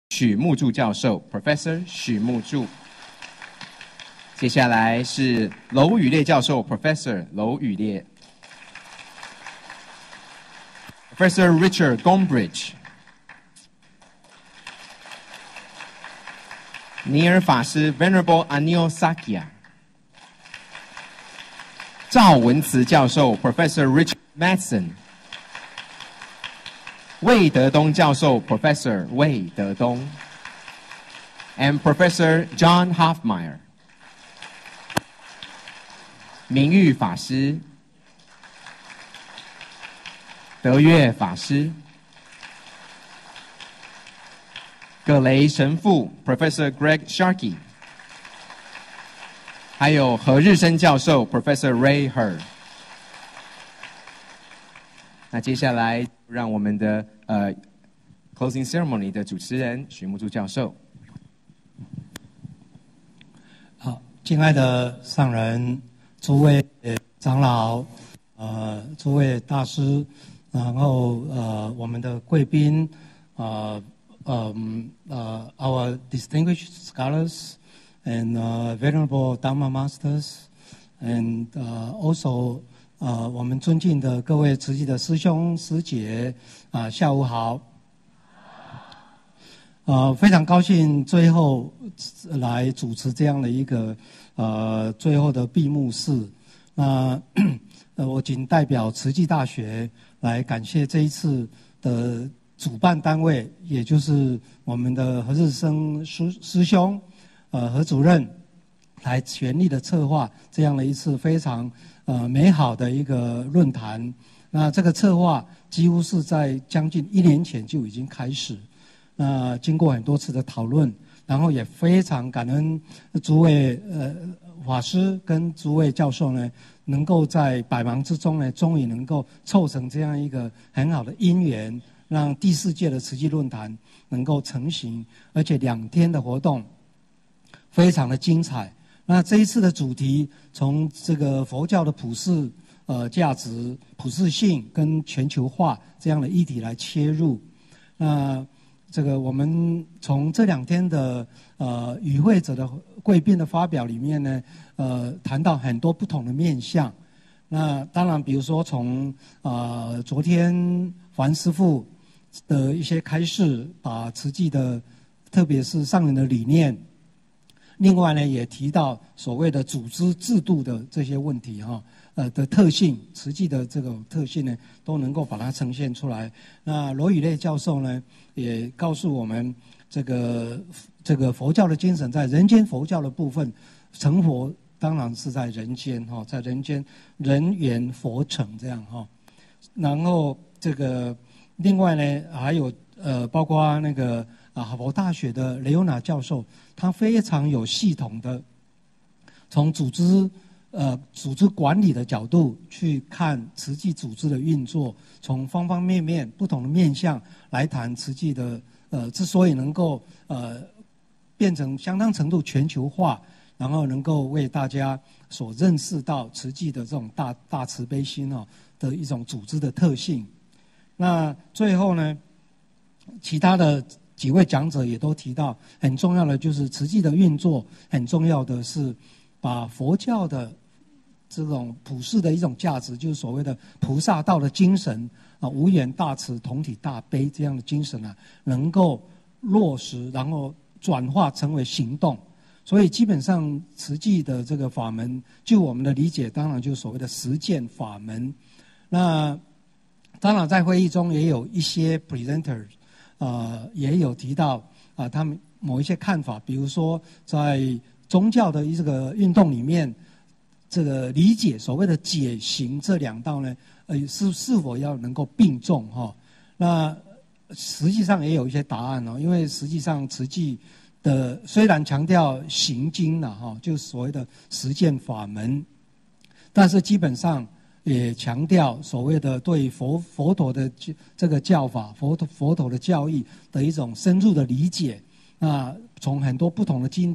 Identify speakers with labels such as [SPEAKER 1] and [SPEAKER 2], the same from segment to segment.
[SPEAKER 1] 许木柱教授 ，Professor 许木柱。接下来是娄宇烈教授 ，Professor 娄宇烈。Professor Richard Gombrich。尼尔法师 Venerable Anil Sakya。赵文慈教授 ，Professor Richard Madsen。魏德东教授 ，Professor 魏德东 ，and Professor John Hofmeyer。明玉法师、德月法师、葛雷神父 ，Professor Greg Sharkey， 还有何日升教授 ，Professor Ray Her。那接下来让我们的closing ceremony 的主持人许木柱教授。
[SPEAKER 2] 好，敬爱的上人、诸位长老、诸位大师，然后我们的贵宾our distinguished scholars and venerable Dharma masters, and also 我们尊敬的各位慈济的师兄师姐，下午好。非常高兴最后来主持这样的一个最后的闭幕式。那我仅代表慈济大学来感谢这一次的主办单位，也就是我们的何日升师兄，何主任，来全力的策划这样的一次非常美好的一个论坛。那这个策划几乎是在将近1年前就已经开始。那经过很多次的讨论，然后也非常感恩诸位法师跟诸位教授呢，能够在百忙之中呢，终于能够凑成这样一个很好的因缘，让第4届的慈济论坛能够成型，而且2天的活动非常的精彩。那这一次的主题从这个佛教的普世价值、普世性跟全球化这样的议题来切入。那这个我们从这2天的与会者的贵宾的发表里面呢，谈到很多不同的面向。那当然，比如说从昨天樊师父的一些开示，把慈济的特别是上人的理念，另外呢也提到所谓的组织制度的这些问题的特性，慈济的这种特性呢，都能够把它呈现出来。那罗宇烈教授呢，也告诉我们这个佛教的精神，在人间佛教的部分，成佛当然是在人间在人间人缘佛成这样然后这个另外呢，还有包括那个哈佛大学的雷欧娜教授，他非常有系统的从组织管理的角度去看慈济组织的运作，从方方面面不同的面向来谈慈济的之所以能够变成相当程度全球化，然后能够为大家所认识到慈济的这种大慈悲心的一种组织的特性。那最后呢，其他的几位讲者也都提到，很重要的就是慈济的运作，很重要的是把佛教的这种普世的一种价值，就是所谓的菩萨道的精神无缘大慈，同体大悲这样的精神能够落实，然后转化成为行动。所以基本上慈济的这个法门，就我们的理解，当然就是所谓的实践法门。那当然在会议中也有一些 presenters 也有提到他们某一些看法，比如说在宗教的这个运动里面，这个理解所谓的解行这2道呢，是否要能够并重那实际上也有一些答案因为实际上慈济的虽然强调行经就是所谓的实践法门，但是基本上也强调所谓的对佛陀的这个教法、佛陀的教义的一种深入的理解。那从很多不同的经典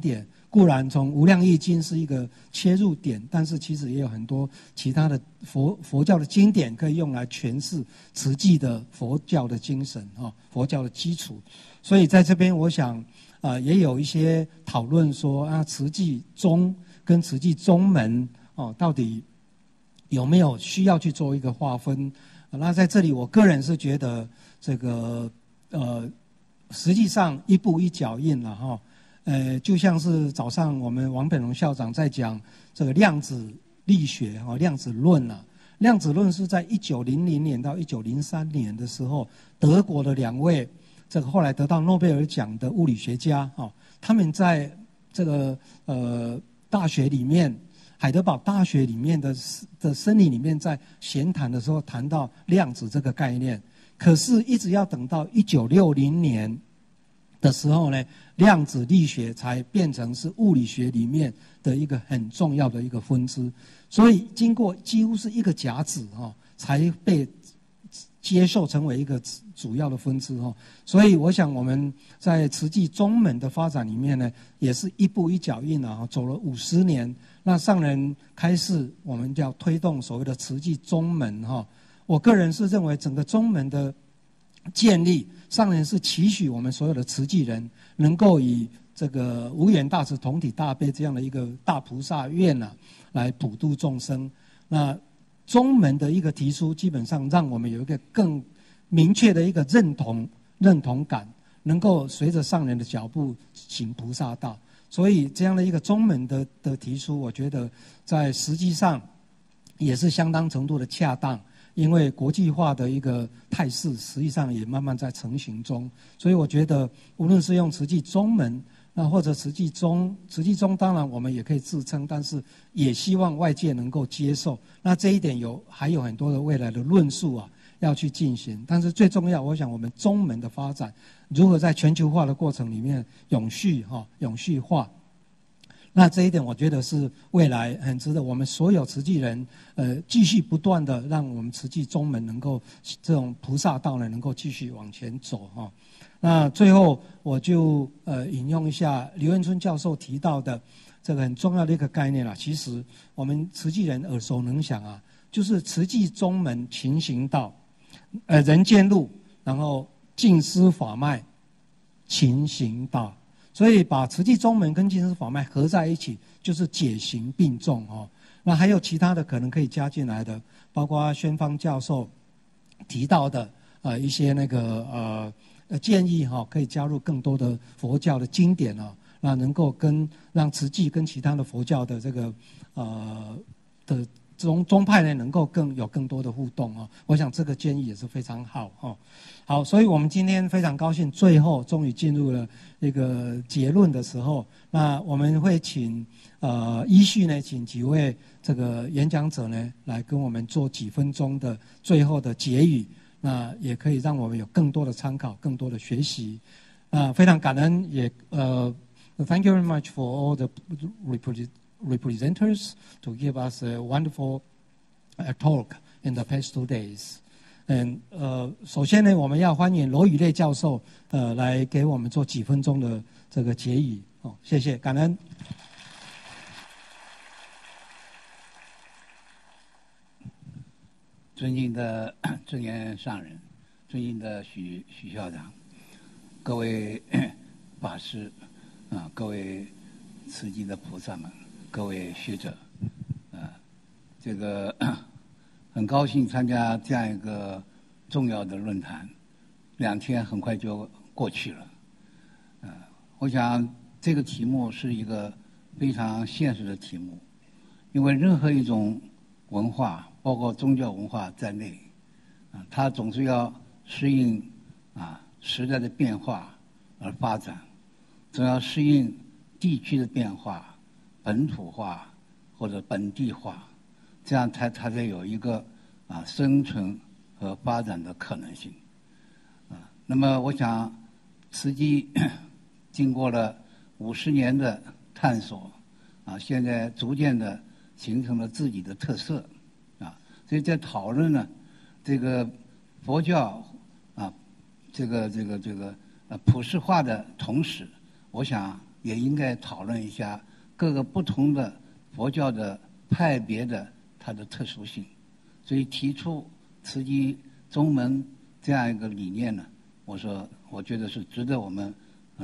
[SPEAKER 2] 固然从无量易经是一个切入点，但是其实也有很多其他的佛教的经典可以用来诠释慈济的佛教的精神佛教的基础。所以在这边我想也有一些讨论说慈济宗跟慈济宗门到底有没有需要去做一个划分。那在这里我个人是觉得这个实际上一步一脚印了就像是早上我们王本荣校长在讲这个量子力学量子论量子论是在1900年到1903年的时候，德国的2位这个后来得到诺贝尔奖的物理学家他们在这个大学里面，海德堡大学里面的森林里面在闲谈的时候谈到量子这个概念，可是一直要等到1960年的时候呢，量子力学才变成是物理学里面的一个很重要的一个分支，所以经过几乎是一个甲子才被接受成为一个主要的分支所以我想我们在慈济宗门的发展里面呢，也是一步一脚印走了50年。那上人开示我们要推动所谓的慈济宗门我个人是认为整个宗门的建立，上人是期许我们所有的慈济人能够以这个无缘大慈同体大悲这样的一个大菩萨愿来普度众生。那宗门的一个提出，基本上让我们有一个更明确的一个认同感，能够随着上人的脚步行菩萨道。所以这样的一个宗门的提出，我觉得在实际上也是相当程度的恰当，因为国际化的一个态势实际上也慢慢在成型中。所以我觉得无论是用慈济宗门或者慈济宗当然我们也可以自称，但是也希望外界能够接受。那这一点还有很多的未来的论述要去进行。但是最重要，我想我们宗门的发展如何在全球化的过程里面永续化，那这一点我觉得是未来很值得我们所有慈济人继续不断的让我们慈济宗门能够这种菩萨道呢能够继续往前走那最后我就引用一下刘元春教授提到的这个很重要的一个概念其实我们慈济人耳熟能详就是慈济宗门勤行道，人间路，然后净思法脉，勤行道。所以把慈济宗门跟净思法脉合在一起，就是解行并重那还有其他的可能可以加进来的，包括宣芳教授提到的一些那个建议可以加入更多的佛教的经典那能够让慈济跟其他的佛教的这个的宗派呢能够有更多的互动我想这个建议也是非常好好，所以我们今天非常高兴，最后终于进入了一个结论的时候。那我们会依序呢，请几位这个演讲者呢来跟我们做几分钟的最后的结语。那也可以让我们有更多的参考，更多的学习。非常感恩，也thank you very much for all the representatives to give us a wonderful talk in the past 2 days. 首先呢，我们要欢迎罗宇烈教授来给我们做几分钟的这个结语谢谢，感恩。
[SPEAKER 3] 尊敬的正言上人，尊敬的许校长，各位法师各位慈济的菩萨们，各位学者这个很高兴参加这样一个重要的论坛，2天很快就过去了。我想这个题目是一个非常现实的题目，因为任何一种文化，包括宗教文化在内，它总是要适应时代的变化而发展，总要适应地区的变化、本土化或者本地化，这样它才有一个生存和发展的可能性。那么我想，慈济经过了50年的探索，现在逐渐的形成了自己的特色，所以在讨论呢，这个佛教这个普世化的同时，我想也应该讨论一下各个不同的佛教的派别的它的特殊性。所以提出慈济宗门这样一个理念呢，我觉得是值得我们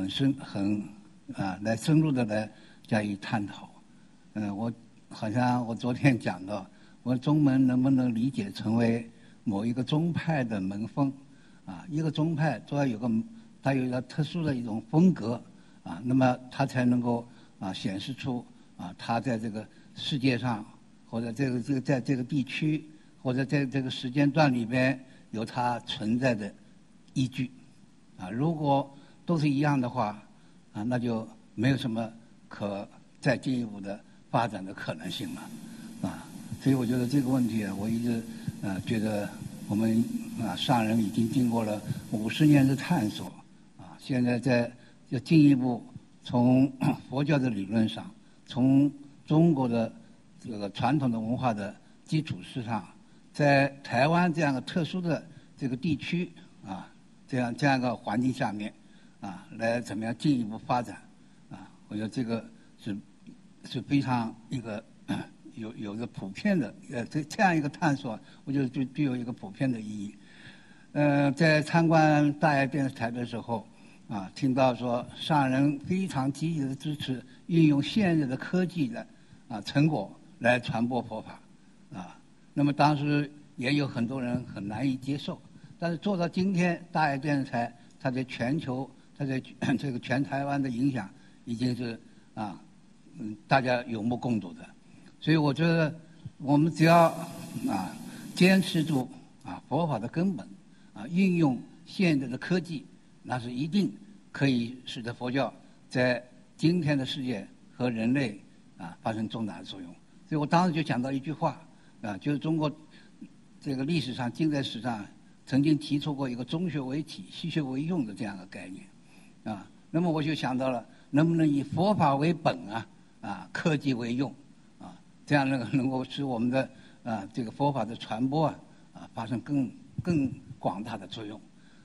[SPEAKER 3] 来深入的来加以探讨。好像我昨天讲到，我宗门能不能理解成为某一个宗派的门风？一个宗派都要它有一个特殊的一种风格那么它才能够显示出它在这个世界上或者在这个地区或者在这个时间段里边有它存在的依据如果都是一样的话那就没有什么可再进一步的发展的可能性了所以我觉得这个问题我一直觉得我们上人已经经过了50年的探索现在要进一步从佛教的理论上，从中国的这个传统的文化的基础之上，在台湾这样的特殊的这个地区这样一个环境下面来怎么样进一步发展我觉得这个是非常一个有着普遍的这样一个探索，我觉得就具有一个普遍的意义。在参观大爱电视台的时候听到说上人非常积极的支持运用现日的科技的成果来传播佛法那么当时也有很多人很难以接受，但是做到今天，大爱电视台它在全球，它在这个全台湾的影响已经是大家有目共睹的。所以我觉得我们只要坚持住佛法的根本运用现在的科技，那是一定可以使得佛教在今天的世界和人类发生重大的作用。所以我当时就讲到一句话就是中国这个历史上近代史上曾经提出过一个中学为体，西学为用的这样的概念那么我就想到了能不能以佛法为本科技为用这样能够使我们的这个佛法的传播发生更广大的作用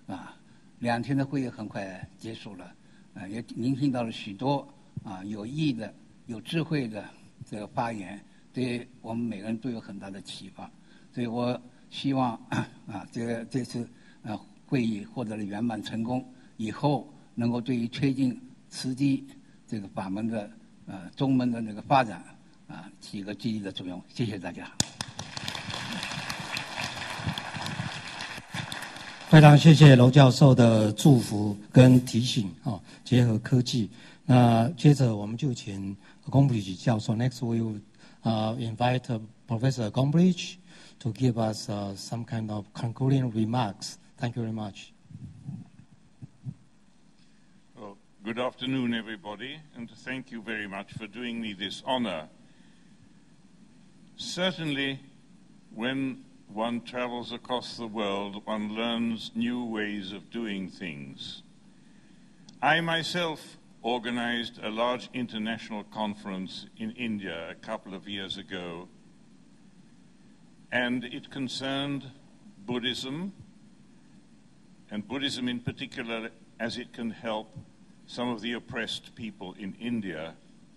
[SPEAKER 3] 2天的会议很快结束了也聆听到了许多有益的有智慧的这个发言，对我们每个人都有很大的启发。所以我希望这次会议获得了圆满成功，以后能够对于推进慈济这个法门的宗门的那个发展起一个积极的作用。谢谢大家。
[SPEAKER 2] 非常谢谢娄教授的祝福跟提醒结合科技。那接着我们就请 Gombrich 教授 ，Next we will invite Professor Gombrich to give us some kind of concluding remarks. Thank you very much.
[SPEAKER 4] Well, good afternoon, everybody, and thank you very much for doing me this honor. Certainly, when one travels across the world, one learns new ways of doing things. I myself organized a large international conference in India a couple of years ago, and it concerned Buddhism, and Buddhism in particular as it can help some of the oppressed people in India.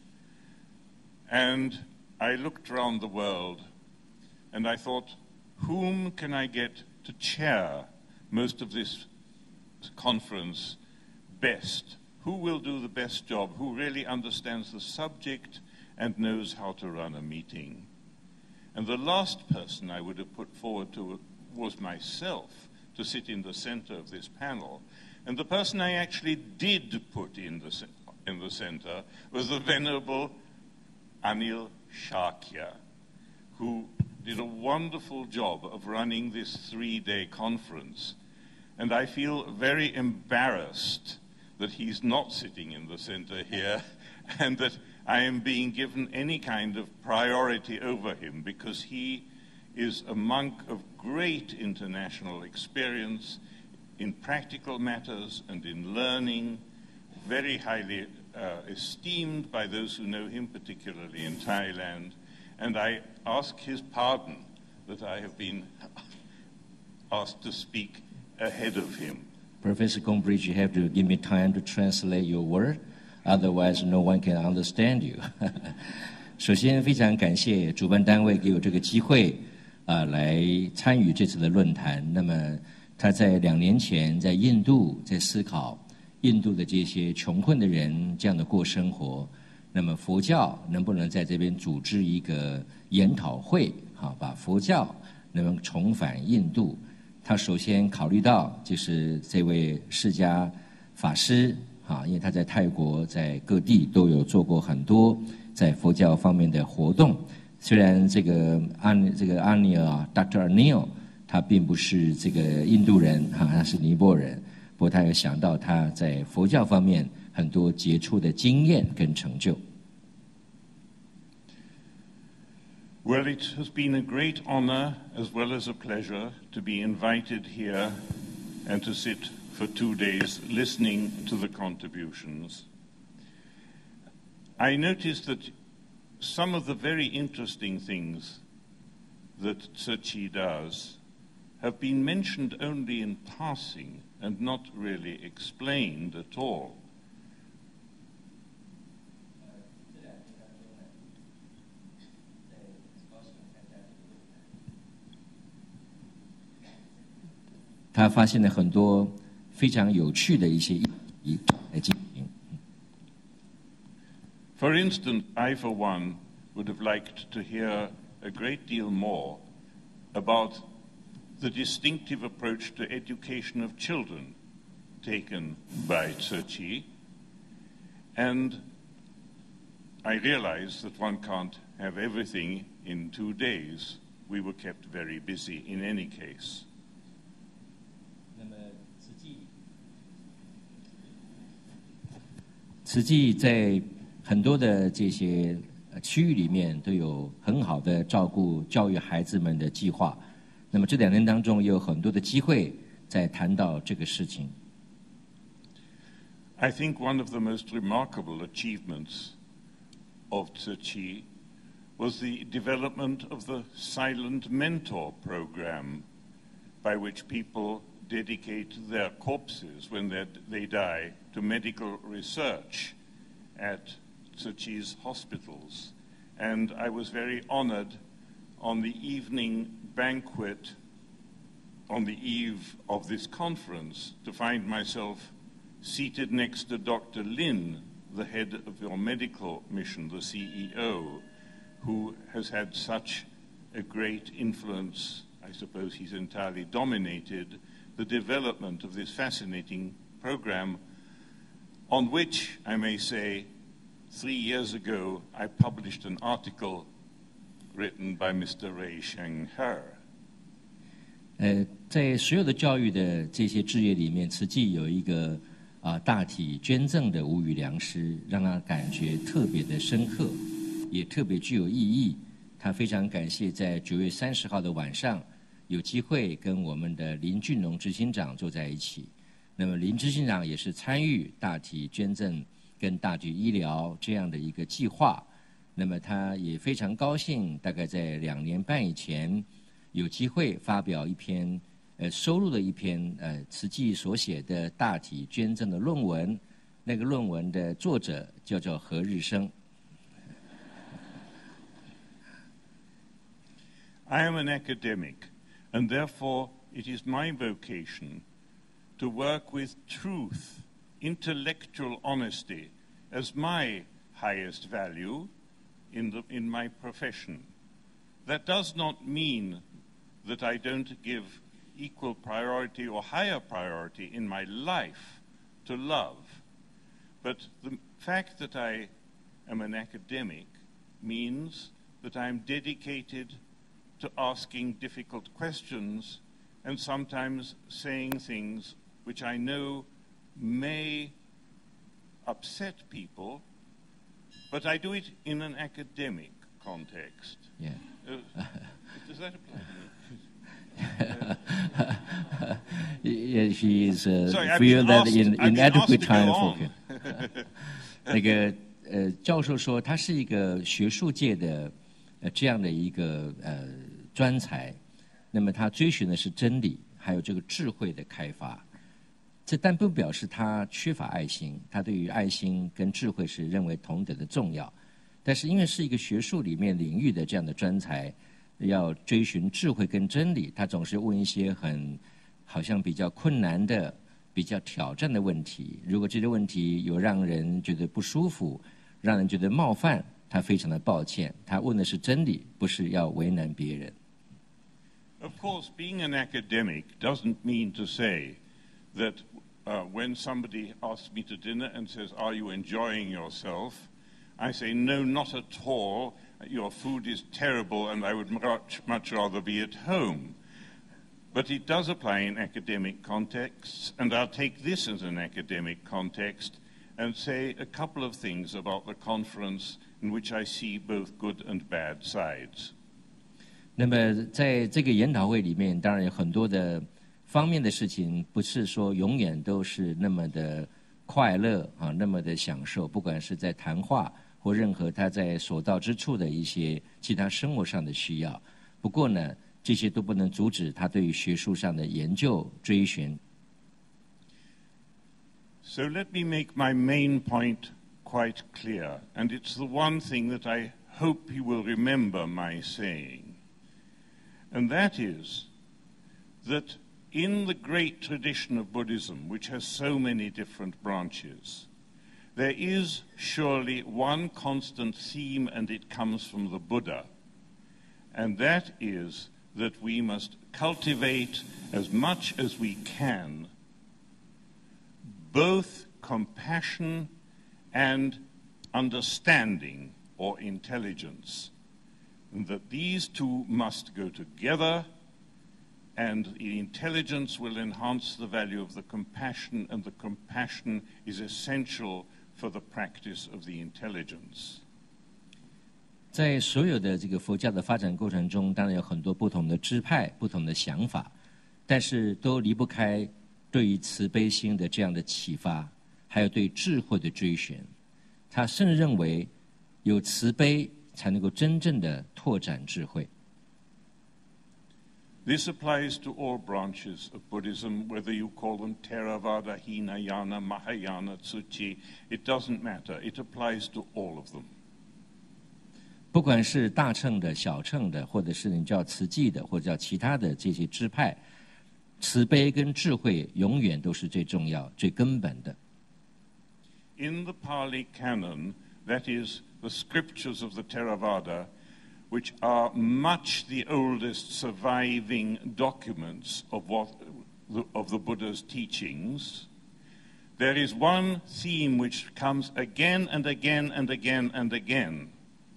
[SPEAKER 4] And I looked around the world and I thought, whom can I get to chair most of this conference best? Who will do the best job? Who really understands the subject and knows how to run a meeting? And the last person I would have put forward to was myself, to sit in the center of this panel. And the person I actually did put in the center was the Venerable Anil Shakya, who did a wonderful job of running this 3-day conference. And I feel very embarrassed that he's not sitting in the center here and that I am being given any kind of priority over him, because he is a monk of great international experience in practical matters and in learning, very highly esteemed by those who know him, particularly in Thailand. And I ask his pardon that I have been asked to speak ahead of him.
[SPEAKER 5] Professor Gombrich, you have to give me time to translate your word. otherwise no one can understand you 。首先，非常感谢主办单位给我这个机会来参与这次的论坛。那么，他在2年前在印度在思考印度的这些穷困的人这样的过生活。那么，佛教能不能在这边组织一个研讨会，把佛教能不能重返印度？他首先考虑到就是这位释迦法师，因为他在泰国在各地都有做过很多在佛教方面的活动。虽然这个阿尼尔 Dr. Anil 他并不是这个印度人，他是尼泊尔人，不过他有想到他在佛教方面很多杰出的经验跟成就。
[SPEAKER 4] Well, it has been a great honor as well as a pleasure to be invited here and to sit for 2 days listening to the contributions. I noticed that some of the very interesting things that Tzu Chi does have been mentioned only in passing and not really explained at all.
[SPEAKER 5] 他发现了很多非常有趣的一些议题来进行。
[SPEAKER 4] For instance, I for one would have liked to hear a great deal more about the distinctive approach to education of children taken by Tzu Chi, and I realize that one can't have everything in 2 days. We were kept very busy in any case.
[SPEAKER 5] 慈济在很多的这些区域里面都有很好的照顾教育孩子们的计划。那么这2年当中也有很多的机会在谈到这个事情。
[SPEAKER 4] I think one of the most remarkable achievements of Tzu Chi was the development of the Silent Mentor program, by which people dedicate their corpses when they die to medical research at Tzu Chi's hospitals. And I was very honored on the evening banquet on the eve of this conference to find myself seated next to Dr. Lin, the head of your medical mission, the CEO, who has had such a great influence. I suppose he's entirely dominated the development of this fascinating program, on which, I may say, 3 years ago, I published an article written by Mr. Ray Shenghe.
[SPEAKER 5] 在所有的教育的这些事业里面，慈济有一个大体捐赠的无语良师，让他感觉特别的深刻，也特别具有意义。他非常感谢在9月30号的晚上，有机会跟我们的林俊荣执行长坐在一起。那么林执行长也是参与大体捐赠跟大体医疗这样的一个计划。那么他也非常高兴，大概在2年半以前，有机会发表一篇收录了一篇慈济所写的大体捐赠的论文。那个论文的作者叫做何日生。
[SPEAKER 4] I am an academic, and therefore it is my vocation to work with truth, intellectual honesty, as my highest value in my profession. That does not mean that I don't give equal priority or higher priority in my life to love. But the fact that I am an academic means that I am dedicated to asking difficult questions and sometimes saying things which I know may upset people, but I do it in an academic context.
[SPEAKER 5] Yeah.
[SPEAKER 4] Does that apply to me?
[SPEAKER 5] Yeah, she is
[SPEAKER 4] Sorry, I've
[SPEAKER 5] feel
[SPEAKER 4] been
[SPEAKER 5] that
[SPEAKER 4] asked-
[SPEAKER 5] in
[SPEAKER 4] I've been
[SPEAKER 5] inadequate
[SPEAKER 4] asked to
[SPEAKER 5] time
[SPEAKER 4] go
[SPEAKER 5] for
[SPEAKER 4] on.
[SPEAKER 5] him. 那个教授说他是一个学术界的这样的一个专才，那么他追寻的是真理，还有这个智慧的开发。 这但不表示他缺乏爱心，他对于爱心跟智慧是认为同等的重要。但是因为是一个学术里面领域的这样的专才，要追寻智慧跟真理，他总是问一些好像比较困难的、比较挑战的问题。如果这些问题有让人觉得不舒服，让人觉得冒犯，他非常的抱歉。他问的是真理，不是要为难别人。
[SPEAKER 4] Of course, being an academic doesn't mean to say that when somebody asks me to dinner and says, "Are you enjoying yourself?" I say, "No, not at all. Your food is terrible and I would much rather be at home." But it does apply in academic contexts, and I'll take this as an academic context and say a couple of things about the conference in which I see both good and bad sides.
[SPEAKER 5] 那么在这个研讨会里面，当然有很多的方面的事情，不是说永远都是那么的快乐啊，那么的享受。不管是在谈话或任何他在所到之处的一些其他生活上的需要。不过呢，这些都不能阻止他对于学术上的研究追寻。
[SPEAKER 4] So let me make my main point quite clear, and it's the one thing that I hope you will remember my saying. And that is that in the great tradition of Buddhism, which has so many different branches, there is surely one constant theme, and it comes from the Buddha, and that is that we must cultivate as much as we can both compassion and understanding or intelligence, and that these two must go together, and the intelligence will enhance the value of the compassion, and the compassion is essential for the practice of the intelligence.
[SPEAKER 5] 在所有的这个佛教的发展过程中，当然有很多不同的支派、不同的想法，但是都离不开对于慈悲心的这样的启发，还有对智慧的追寻。他甚至认为，有慈悲才能够真正的拓展智慧。
[SPEAKER 4] This applies to all branches of Buddhism, whether you call them Theravada, Hinayana, Mahayana, Tsuchi, it doesn't matter. It applies to all of them.
[SPEAKER 5] 不管是大乘的、小乘的，或者是你叫慈济的，或者叫其他的这些支派，慈悲跟智慧永远都是最重要、最根本的。
[SPEAKER 4] In the Pali Canon, that is, the scriptures of the Theravada, which are much the oldest surviving documents of the Buddha's teachings, there is one theme which comes again and again and again and again.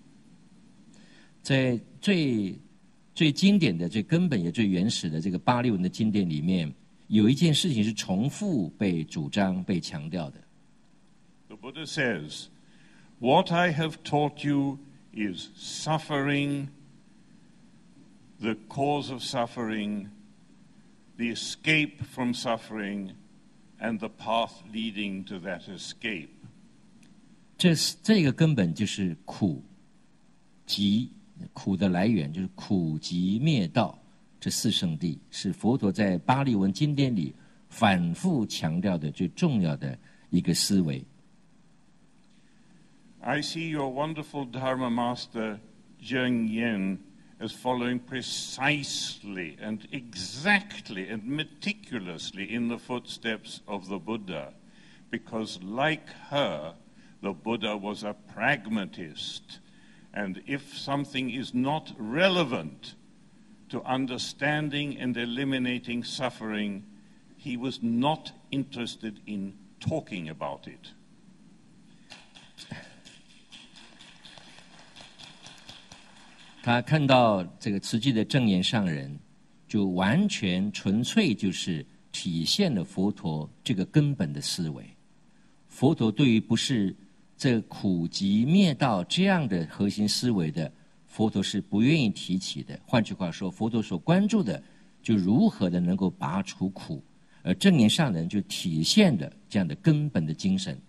[SPEAKER 5] 在最经典的、最根本也最原始的这个巴利文的经典里面，有一件事情是重复被主张、被强调的。
[SPEAKER 4] The Buddha says, "What I have taught you is suffering, the cause of suffering, the escape from suffering, and the path leading to that escape."
[SPEAKER 5] 这个根本就是苦的来源，就是苦集灭道这四圣谛，是佛陀在巴利文经典里反复强调的最重要的一个思维。
[SPEAKER 4] I see your wonderful Dharma master, Zheng Yen, as following precisely and exactly and meticulously in the footsteps of the Buddha, because like her, the Buddha was a pragmatist. And if something is not relevant to understanding and eliminating suffering, he was not interested in talking about it.
[SPEAKER 5] 他看到这个慈济的正言上人，就完全纯粹就是体现了佛陀这个根本的思维。佛陀对于不是这苦集灭道这样的核心思维的，佛陀是不愿意提起的。换句话说，佛陀所关注的就如何的能够拔除苦，而正言上人就体现了这样的根本的精神。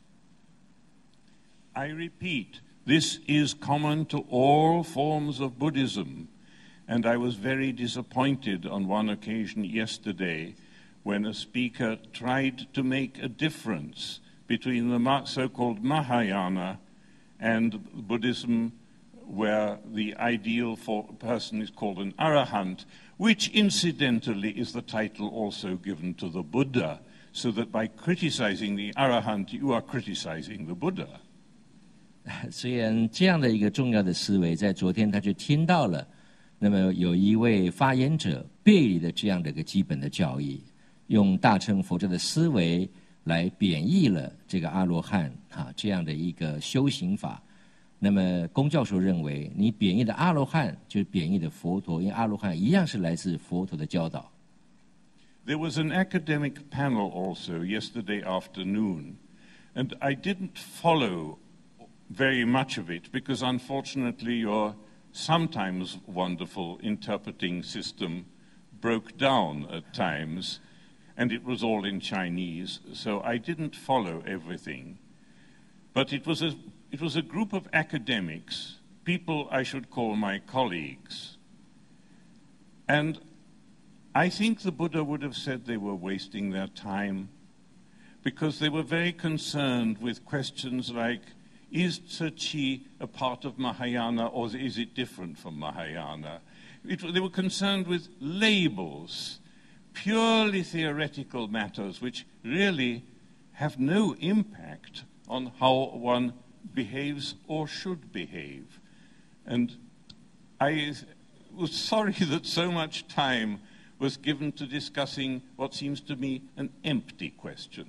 [SPEAKER 4] I repeat, this is common to all forms of Buddhism, and I was very disappointed on one occasion yesterday when a speaker tried to make a difference between the so-called Mahayana and Buddhism, where the ideal for a person is called an arahant, which incidentally is the title also given to the Buddha, so that by criticizing the arahant, you are criticizing the Buddha.
[SPEAKER 5] 虽然这样的一个重要的思维，在昨天他就听到了，那么有一位发言者背离了这样的一个基本的教义，用大乘佛教的思维来贬义了这个阿罗汉这样的一个修行法。那么龚教授认为，你贬义的阿罗汉就是贬义的佛陀，因为阿罗汉一样是来自佛陀的教导。
[SPEAKER 4] There was an academic panel also yesterday afternoon, and I didn't follow very much of it because unfortunately your sometimes wonderful interpreting system broke down at times, and it was all in Chinese, so I didn't follow everything. But it was a group of academics, people I should call my colleagues. And I think the Buddha would have said they were wasting their time because they were very concerned with questions like, is Tzu Chi a part of Mahayana or is it different from Mahayana? They were concerned with labels, purely theoretical matters which really have no impact on how one behaves or should behave. And I was sorry that so much time was given to discussing what seems to me an empty question.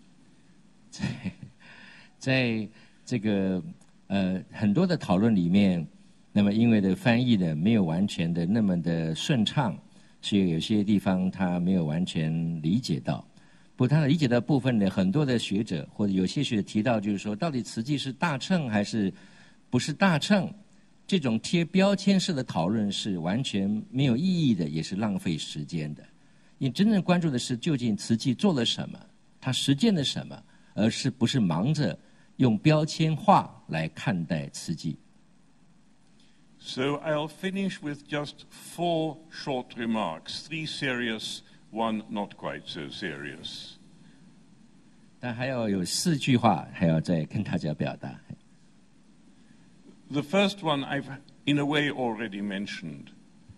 [SPEAKER 5] 在这个很多的讨论里面，那么因为的翻译的没有完全的那么的顺畅，所以有些地方他没有完全理解到。不过他理解的部分呢，很多的学者或者有些学者提到，就是说到底慈济是大乘还是不是大乘，这种贴标签式的讨论是完全没有意义的，也是浪费时间的。你真正关注的是究竟慈济做了什么，他实践了什么，而是不是忙着用标签化来看待慈济。
[SPEAKER 4] So I'll finish with just 4 short remarks, 3 serious, 1 not quite so serious.
[SPEAKER 5] 但还要有4句话，还要再跟大家表达。
[SPEAKER 4] The first one I've, in a way, already mentioned.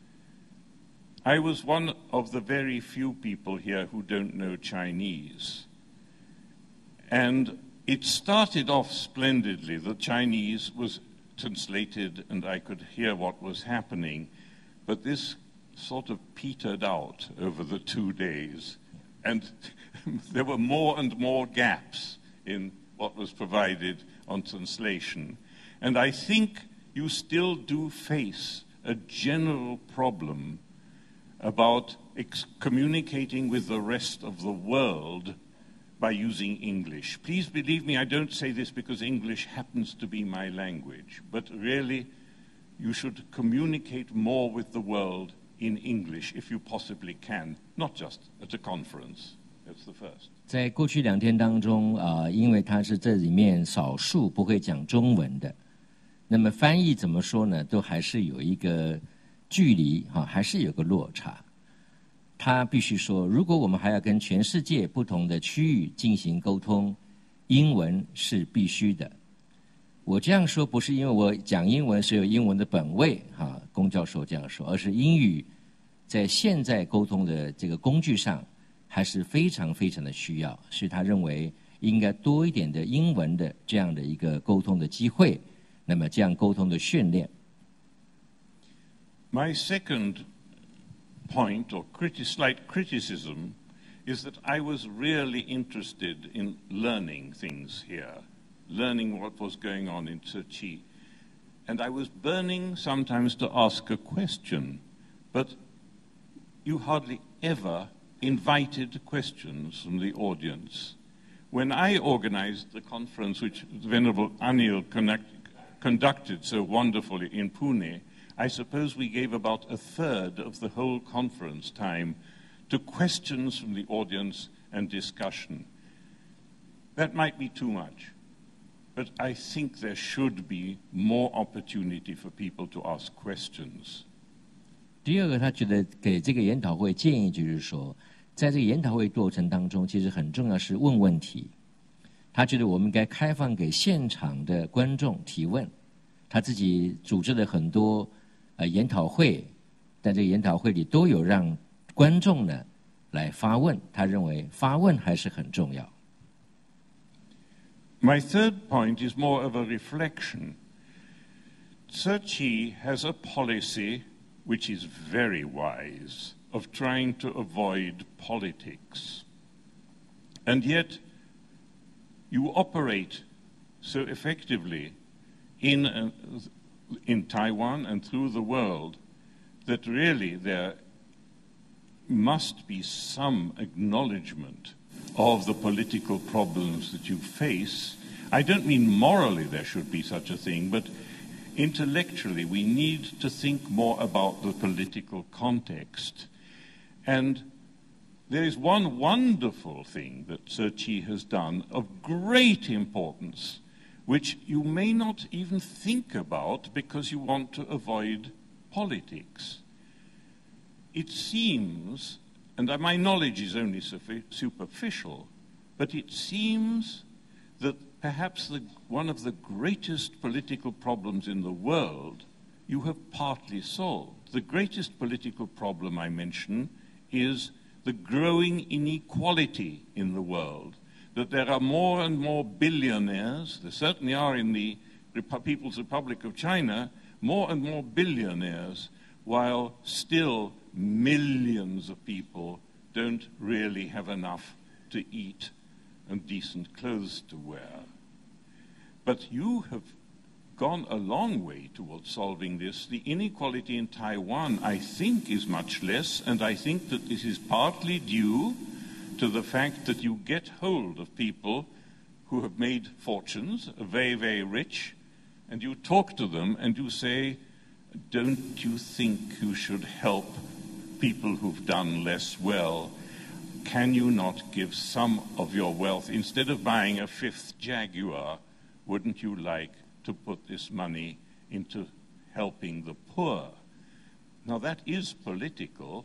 [SPEAKER 4] I was one of the very few people here who don't know Chinese. And it started off splendidly. The Chinese was translated and I could hear what was happening. But this sort of petered out over the 2 days. And there were more and more gaps in what was provided on translation. And I think you still do face a general problem about communicating with the rest of the world by using English. Please believe me, I don't say this because English happens to be my language, but really you should communicate more with the world in English if you possibly can, not just at a conference. That's the first.
[SPEAKER 5] 在过去2天当中因为他是这里面少数不会讲中文的，那么翻译怎么说呢，都还是有一个距离还是有个落差。他必须说，如果我们还要跟全世界不同的区域进行沟通，英文是必须的。我这样说不是因为我讲英文是有英文的本位龚教授这样说，而是英语在现在沟通的这个工具上还是非常非常的需要，所以他认为应该多一点的英文的这样的一个沟通的机会，那么这样沟通的训练。
[SPEAKER 4] My second point or slight criticism is that I was really interested in learning things here, learning what was going on in Tzu Chi. And I was burning sometimes to ask a question, but you hardly ever invited questions from the audience. When I organized the conference which Venerable Anil conducted so wonderfully in Pune, I suppose we gave about 1/3 of the whole conference time to questions from the audience and discussion. That might be too much, but I think there should be more opportunity for people to ask questions.
[SPEAKER 5] 第二个，他觉得给这个研讨会建议就是说， 在这个研讨会过程当中，其实很重要是问问题。他觉得我们应该开放给现场的观众提问。他自己组织了很多研讨会，在这个研讨会里都有让观众呢来发问。他认为发问还是很重要。
[SPEAKER 4] My third point is more of a reflection. Tzu Chi has a policy which is very wise of trying to avoid politics. And yet, you operate so effectively in Taiwan and through the world that really there must be some acknowledgement of the political problems that you face. I don't mean morally there should be such a thing, but intellectually we need to think more about the political context. And there is one wonderful thing that Tzu Chi has done of great importance, which you may not even think about because you want to avoid politics. It seems, and my knowledge is only superficial, but it seems that perhaps one of the greatest political problems in the world you have partly solved. The greatest political problem I mention is the growing inequality in the world, that there are more and more billionaires, there certainly are in the People's Republic of China, more and more billionaires, while still millions of people don't really have enough to eat and decent clothes to wear. But you have gone a long way towards solving this. The inequality in Taiwan, I think, is much less, and I think that this is partly due to the fact that you get hold of people who have made fortunes, are very, very rich, and you talk to them and you say, don't you think you should help people who've done less well? Can you not give some of your wealth, instead of buying a fifth Jaguar, wouldn't you like to put this money into helping the poor? Now that is political,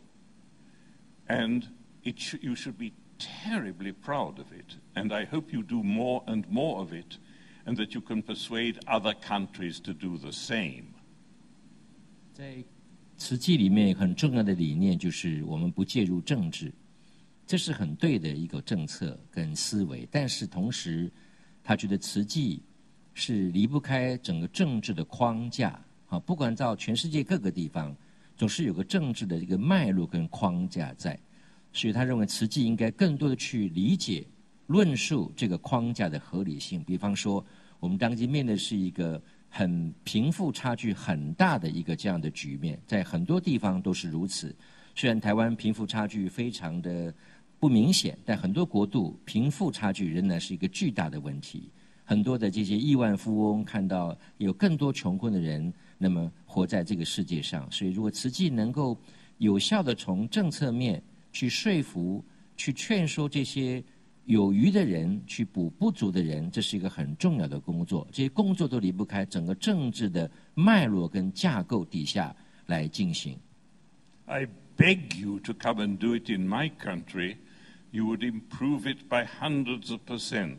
[SPEAKER 4] and you should be terribly proud of it, and I hope you do more and more of it, and that you can persuade other countries to do the same.
[SPEAKER 5] 在慈济里面很重要的理念就是我们不介入政治，这是很对的一个政策跟思维，但是同时他觉得慈济是离不开整个政治的框架啊，不管到全世界各个地方，总是有个政治的一个脉络跟框架在，所以他认为慈济应该更多的去理解、论述这个框架的合理性。比方说，我们当今面对的是一个很贫富差距很大的一个这样的局面，在很多地方都是如此。虽然台湾贫富差距非常的不明显，但很多国度贫富差距仍然是一个巨大的问题。很多的这些亿万富翁看到有更多穷困的人，那么活在这个世界上。所以，如果慈济能够有效的从政策面去说服、去劝说这些有余的人去补不足的人，这是一个很重要的工作。这些工作都离不开整个政治的脉络跟架构底下来进行。
[SPEAKER 4] I beg you to come and do it in my country. You would improve it by hundreds of %.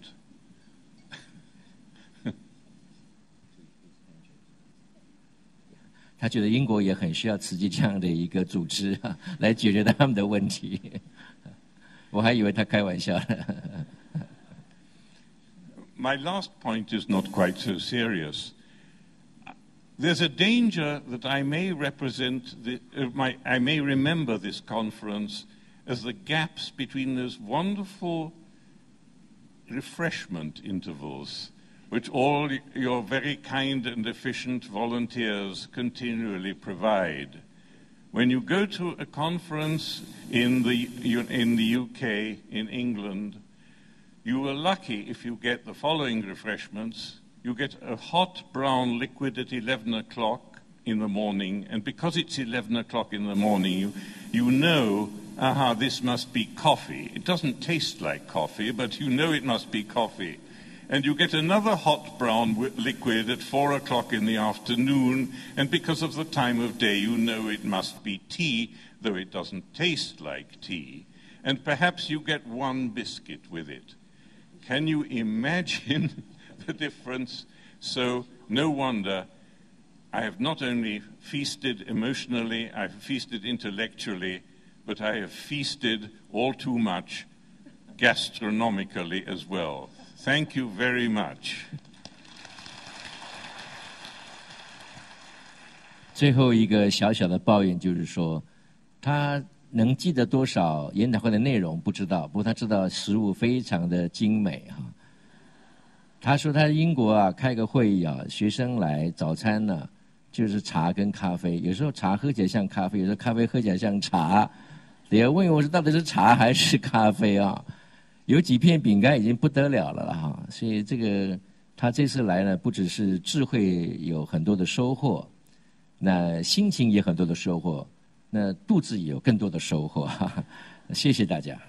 [SPEAKER 5] 他觉得英国也很需要慈济这样的一个组织啊，来解决他们的问题。我还以为他开玩笑。
[SPEAKER 4] My last point is not quite so serious. There's a danger that I may I may remember this conference as the gaps between those wonderful refreshment intervals which all your very kind and efficient volunteers continually provide. When you go to a conference in the UK, in England, you are lucky if you get the following refreshments. You get a hot brown liquid at 11 o'clock in the morning, and because it's 11 o'clock in the morning, you know, this must be coffee. It doesn't taste like coffee, but you know it must be coffee. And you get another hot brown liquid at 4 o'clock in the afternoon, and because of the time of day, you know it must be tea, though it doesn't taste like tea. and perhaps you get one biscuit with it. Can you imagine the difference? So no wonder I have not only feasted emotionally, I've feasted intellectually, but I have feasted all too much gastronomically as well. Thank you very much.
[SPEAKER 5] 最后一个小小的抱怨就是说，他能记得多少研讨会的内容不知道，不过他知道食物非常的精美啊。他说他在英国啊开个会议啊，学生来早餐呢就是茶跟咖啡，有时候茶喝起来像咖啡，有时候咖啡喝起来像茶。得要问我说到底是茶还是咖啡啊？有几片饼干已经不得了了哈，所以这个他这次来呢，不只是智慧有很多的收获。那心情也很多的收获，那肚子也有更多的收获。谢谢大家。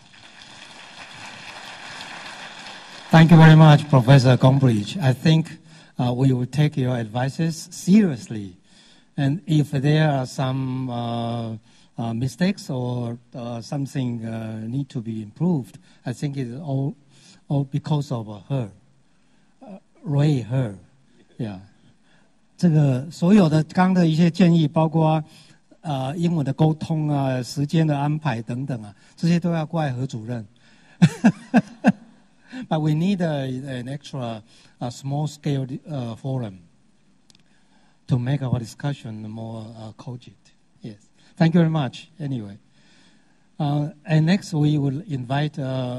[SPEAKER 2] Thank you very much, Professor Gombrich. I think we will take your advices seriously, and if there are some mistakes or something need to be improved, I think it's all because of her, Ray, her, yeah. 这个所有的刚的一些建议，包括英文的沟通啊、时间的安排等等啊，这些都要怪何主任。But we need an extra small-scale forum to make our discussion more cogent. Yes, thank you very much. Anyway, and next we will invite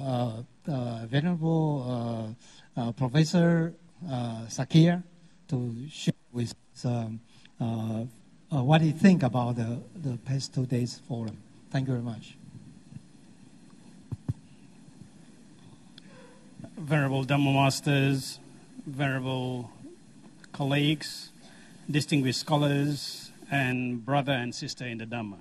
[SPEAKER 2] Venerable Professor Sakir to share with what he think about the past 2 days forum. Thank you very much.
[SPEAKER 6] Venerable Dhamma Masters, Venerable colleagues, distinguished scholars, and brother and sister in the Dhamma.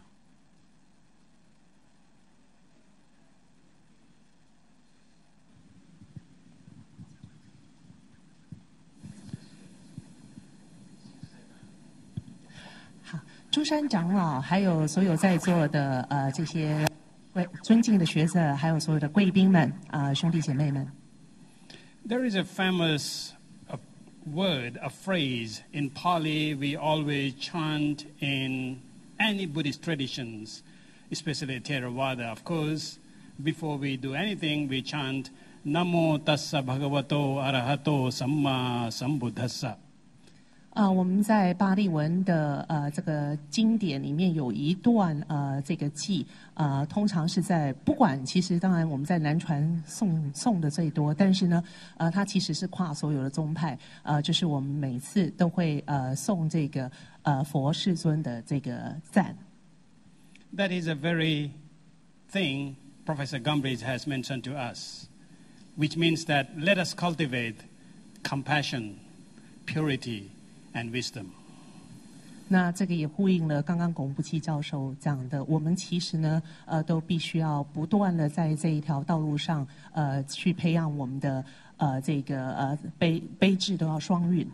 [SPEAKER 7] 中山长老，还有所有在座的这些尊敬的学者，还有所有的贵宾们兄弟姐妹们。
[SPEAKER 6] There is a famous word, a phrase in Pali we always chant in any Buddhist traditions, especially Theravada. Of course, before we do anything, we chant Namo Tassa Bhagavato Arahato Samma Sambuddhassa.
[SPEAKER 7] 我们在巴利文的这个经典里面有一段这个偈通常是在不管其实当然我们在南传诵的最多，但是呢它其实是跨所有的宗派就是我们每次都会诵这个佛世尊的这个赞。
[SPEAKER 6] That is a very thing Professor Gombrich has mentioned to us, which means that let us cultivate compassion, purity.And wisdom.
[SPEAKER 7] 那这个也呼应了刚刚龚布器教授讲的，我们其实呢，都必须要不断的在这一条道路上，去培养我们的这个悲智都要双运。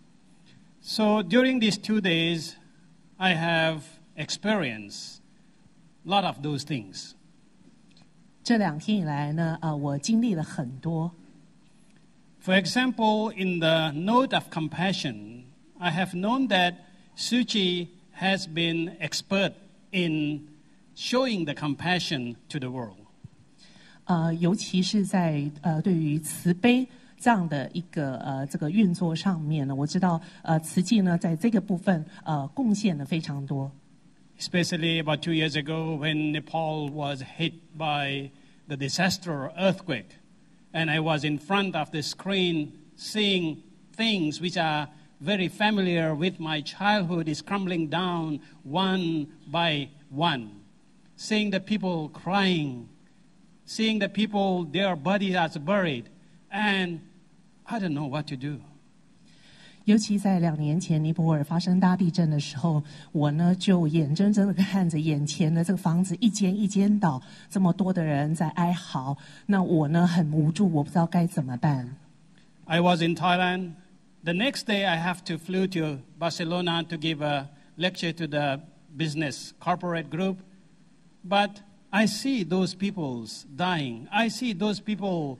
[SPEAKER 6] So during these 2 days, I have experienced a lot of those things.
[SPEAKER 7] 这2天以来呢，我经历了很多。
[SPEAKER 6] For example, in the note of compassion.I have known that Suchi has been expert in showing the compassion to the world.
[SPEAKER 7] 尤其是在对于慈悲这样的一个这个运作上面呢，我知道慈济呢在这个部分贡献了非常多。
[SPEAKER 6] Especially about 2 years ago when Nepal was hit by the disaster earthquake, and I was in front of the screen seeing things which are very familiar with my childhood is crumbling down one by one. Seeing the people crying, seeing the people, their bodies are buried, and I don't know what to do.
[SPEAKER 7] 尤其在2年前尼泊尔发生大地震的时候，我呢就眼睁睁的看着眼前的这个房子一间一间倒，这么多的人在哀嚎，那我呢很无助，我不知道该怎么办。
[SPEAKER 6] I was in Thailand.The next day, I have to flew to Barcelona to give a lecture to the business corporate group. But I see those people's dying. I see those people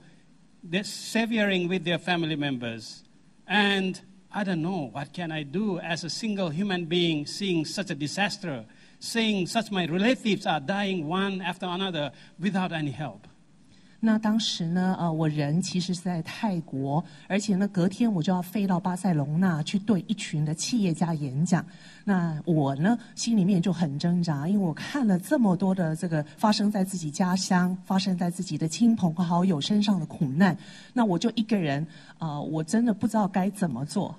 [SPEAKER 6] severing with their family members. And I don't know, what can I do as a single human being seeing such a disaster, seeing such my relatives are dying one after another without any help.
[SPEAKER 7] 那当时呢，我人其实是在泰国，而且呢，隔天我就要飞到巴塞隆纳去对一群的企业家演讲。那我呢，心里面就很挣扎，因为我看了这么多的这个发生在自己家乡、发生在自己的亲朋好友身上的苦难，那我就一个人，我真的不知道该怎么做。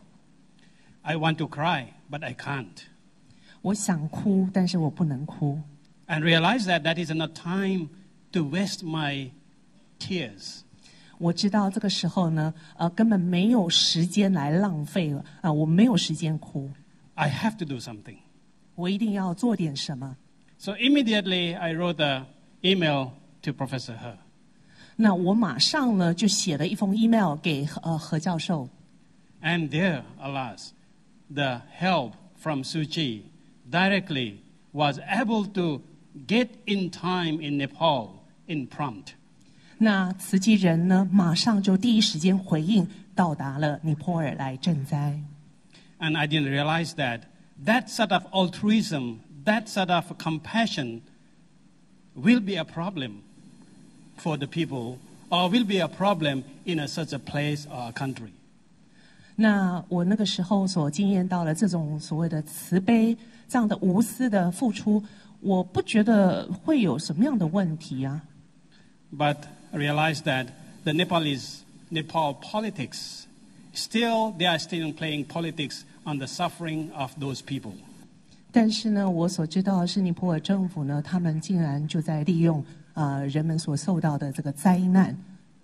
[SPEAKER 6] I want to cry, but I can't.
[SPEAKER 7] 我想哭，但是我不能哭。
[SPEAKER 6] And realize that is not time to waste my tears.
[SPEAKER 7] 我知道这个时候呢，根本没有时间来浪费了，我没有时间哭。
[SPEAKER 6] I have to do something.
[SPEAKER 7] 我一定要做点什么。
[SPEAKER 6] So immediately I wrote an email to Professor He.
[SPEAKER 7] 那我马上呢就写了一封 email 给何教授。
[SPEAKER 6] And there, alas, the help from Suu Kyi directly was able to get in time in Nepal in prompt.
[SPEAKER 7] 那慈济人呢，马上就第一时间回应，到达了尼泊尔来赈灾。
[SPEAKER 6] And I didn't realize that sort of altruism, that sort of compassion will be a problem for the people, or will be a problem in such a place or a country.
[SPEAKER 7] 那我那个时候所经验到了这种所谓的慈悲，这样的无私的付出，我不觉得会有什么样的问题啊。
[SPEAKER 6] But realize that the Nepal politics, they are still playing politics on the suffering of those people.
[SPEAKER 7] 但是呢，我所知道的是尼泊尔政府呢，他们竟然就在利用人们所受到的这个灾难。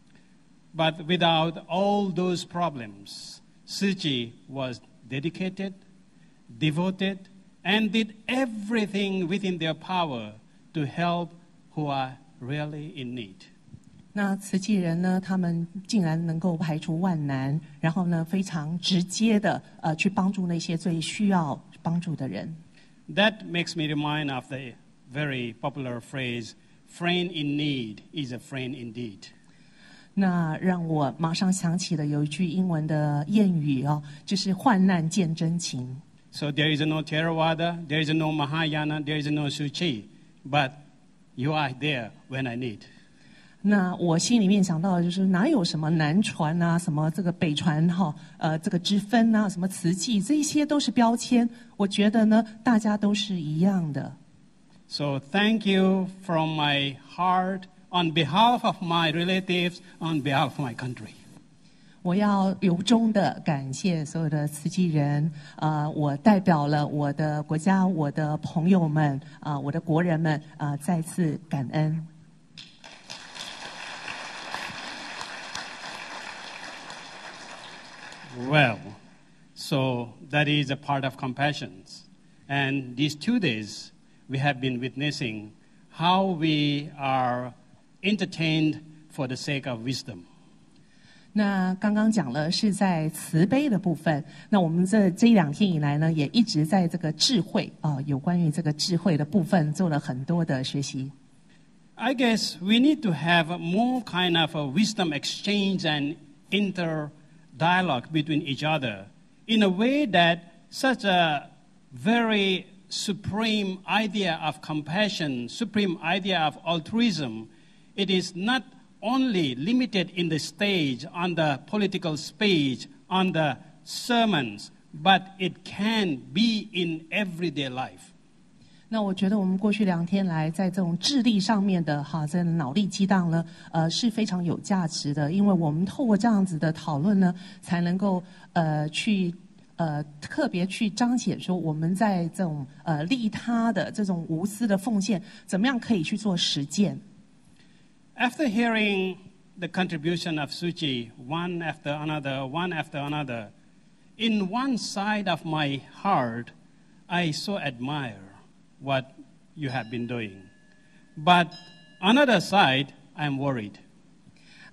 [SPEAKER 6] But without all those problems, Suu Kyi was dedicated, devoted, and did everything within their power to help who are really in need.
[SPEAKER 7] 那慈济人呢，他们竟然能够排除万难，然后呢，非常直接的去帮助那些最需要帮助的人。
[SPEAKER 6] That makes me remind of the very popular phrase, "Friend in need is a friend indeed."
[SPEAKER 7] 那让我马上想起了有一句英文的谚语哦，就是患难见真情。
[SPEAKER 6] So there is no Theravada, there is no Mahayana, there is no Suu Kyi, but you are there when I need.
[SPEAKER 7] 那我心里面想到的就是哪有什么南传啊，什么这个北传哈，这个之分啊，什么慈济，这些都是标签。我觉得呢，大家都是一样的。
[SPEAKER 6] So thank you from my heart on behalf of my relatives, on behalf of my country.
[SPEAKER 7] 我要由衷的感谢所有的慈济人，我代表了我的国家、我的朋友们，我的国人们，再次感恩。
[SPEAKER 6] Well, so that is a part of compassion. And these 2 days, we have been witnessing how we are entertained for the sake of wisdom.
[SPEAKER 7] 那刚刚讲了是在慈悲的部分，那我们这2天以来呢，也一直在这个智慧有关于这个智慧的部分做了很多的学习。
[SPEAKER 6] I guess we need to have more kind of a wisdom exchange and dialogue between each other in a way that such a very supreme idea of compassion, supreme idea of altruism, it is not only limited in the stage, on the political stage, on the sermons, but it can be in everyday life.
[SPEAKER 7] 那我觉得我们过去2天来，在这种智力上面的这脑力激荡呢，是非常有价值的，因为我们透过这样子的讨论呢，才能够去特别去彰显说我们在这种利他的这种无私的奉献，怎么样可以去做实践。
[SPEAKER 6] After hearing the contribution of Suu Kyi, one after another, in one side of my heart, I so admire what you have been doing. But another side, I'm worried.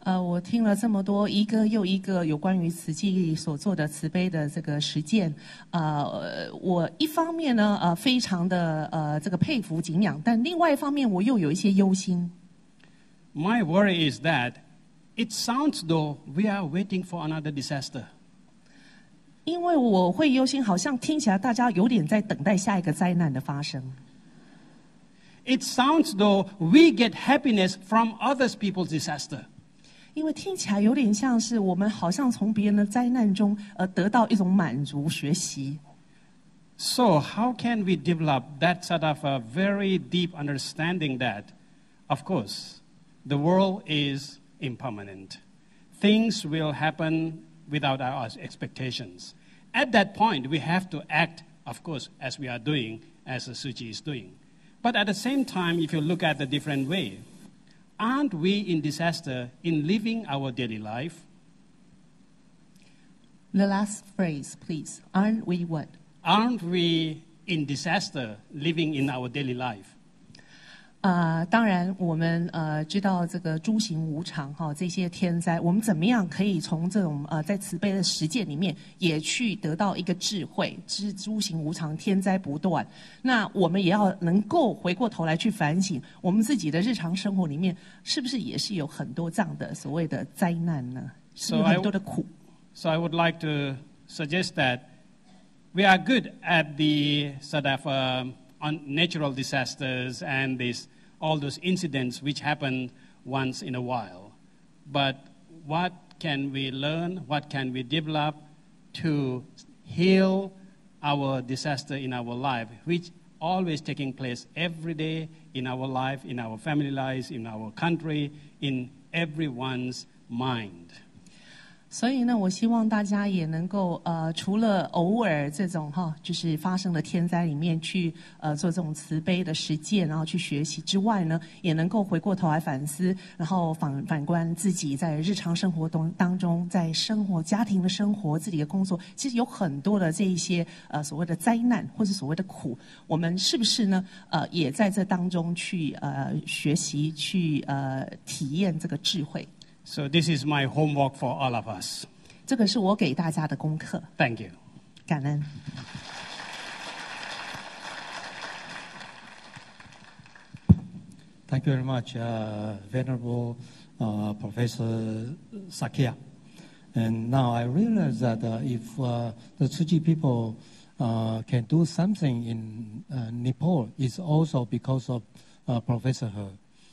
[SPEAKER 7] 我听了这么多一个又一个有关于慈济所做的慈悲的这个实践，我一方面呢，非常的这个佩服敬仰，但另外一方面我又有一些忧心。
[SPEAKER 6] My worry is that it sounds though we are waiting for another disaster.
[SPEAKER 7] 因为我会忧心，好像听起来大家有点在等待下一个灾难的发生。
[SPEAKER 6] It sounds though we get happiness from others people's disaster.
[SPEAKER 7] 因为听起来有点像是我们好像从别人的灾难中得到一种满足学习。
[SPEAKER 6] So how can we develop that sort of a very deep understanding that, of course, the world is impermanent. Things will happen without our expectations. At that point, we have to act, of course, as we are doing, as Tzu Chi is doing. But at the same time, if you look at the different way, aren't we in disaster in living our daily life?
[SPEAKER 7] The last phrase, please. Aren't we what?
[SPEAKER 6] Aren't we in disaster living in our daily life?
[SPEAKER 7] 当然，我们知道这个诸行无常哈，这些天灾，我们怎么样可以从这种在慈悲的实践里面，也去得到一个智慧，诸行无常，天灾不断。那我们也要能够回过头来去反省，我们自己的日常生活里面，是不是也是有很多这样的所谓的灾难呢？是不是很多的苦。
[SPEAKER 6] So I would like to suggest that we are good at the sort of natural disasters and all those incidents which happen once in a while. But what can we learn, what can we develop to heal our disaster in our life, which always taking place every day in our life, in our family lives, in our country, in everyone's mind.
[SPEAKER 7] 所以呢，我希望大家也能够除了偶尔这种就是发生的天灾里面去做这种慈悲的实践，然后去学习之外呢，也能够回过头来反思，然后反观自己在日常生活当中，在生活、家庭的生活、自己的工作，其实有很多的这一些所谓的灾难或是所谓的苦，我们是不是呢？也在这当中去学习、去体验这个智慧。
[SPEAKER 6] So this is my homework for all of us.
[SPEAKER 7] 这个是我给大家的功课。
[SPEAKER 6] Thank you.
[SPEAKER 7] 感恩。
[SPEAKER 2] Thank you very much, Venerable Professor Sakya. And now I realize that if the Tzu Chi people can do something in Nepal, it's also because of Professor He.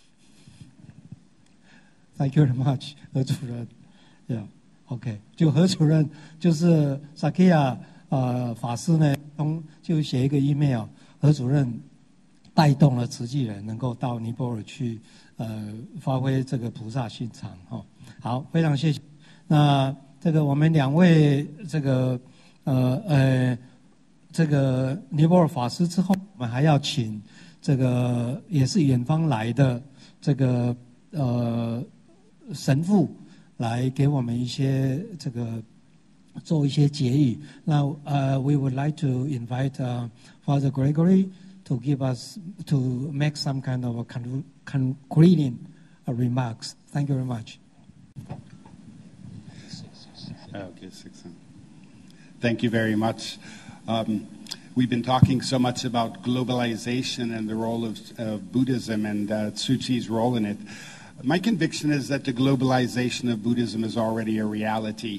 [SPEAKER 2] Thank you very much, 何主任。Yeah, OK， 就何主任就是萨克亚法师呢，就写一个 email， 何主任带动了慈济人能够到尼泊尔去发挥这个菩萨心肠哈。好，非常谢谢。那这个我们两位这个尼泊尔法师之后，我们还要请这个也是远方来的这个神父来给我们一些这个做一些结语。那we would like to invite Father Gregory to make some kind of concluding remarks. Thank you very much.
[SPEAKER 8] Okay, 6. Thank you very much. We've been talking so much about globalization and the role of Buddhism and Tzu Chi's role in it. My conviction is that the globalization of Buddhism is already a reality.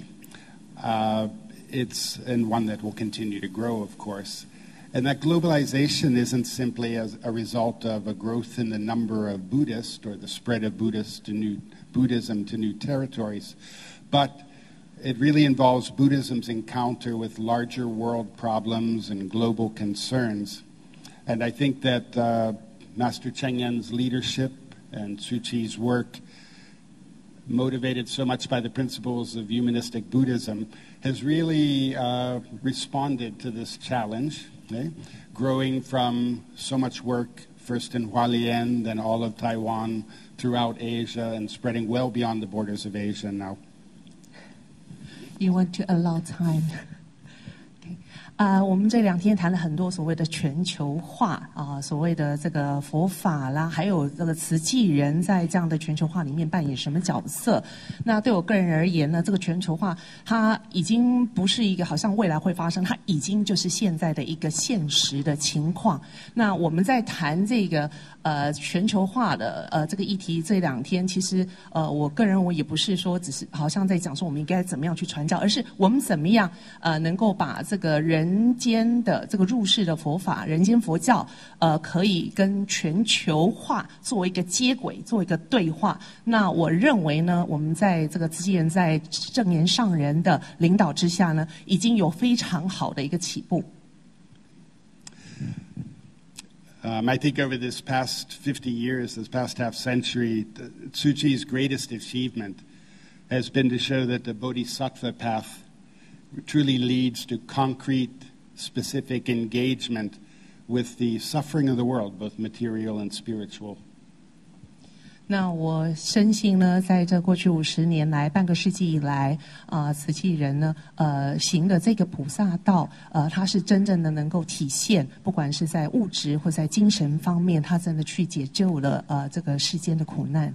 [SPEAKER 8] It's and one that will continue to grow, of course. And that globalization isn't simply as a result of a growth in the number of Buddhists or the spread of Buddhism to new territories, but it really involves Buddhism's encounter with larger world problems and global concerns. And I think that Master Cheng Yen's leadership and Tzu Chi's work, motivated so much by the principles of humanistic Buddhism, has really responded to this challenge, growing from so much work, first in Hualien, then all of Taiwan, throughout Asia, and spreading well beyond the borders of Asia now.
[SPEAKER 7] You want to allow time. Okay. 我们这2天谈了很多所谓的全球化所谓的这个佛法啦，还有这个慈济人在这样的全球化里面扮演什么角色。那对我个人而言呢，这个全球化它已经不是一个好像未来会发生，它已经就是现在的一个现实的情况。那我们在谈这个全球化的这个议题这2天，其实我个人也不是说只是好像在讲说我们应该怎么样去传教，而是我们怎么样能够把这个人间的这个入世的佛法、人间佛教可以跟全球化做一个接轨，做一个对话。那我认为呢，我们在这个慈济人在证严上人的领导之下呢，已经有非常好的一个起步。
[SPEAKER 8] I think over this past 50 years, this past half century, Tzu Chi's greatest achievement has been to show that the Bodhisattva path truly leads to concrete, specific engagement with the suffering of the world, both material and spiritual.
[SPEAKER 7] 那我深信呢，在这过去50年来，半个世纪以来，慈济人呢，行的这个菩萨道，它是真正的能够体现，不管是在物质或在精神方面，它真的去解救了这个世间的苦难。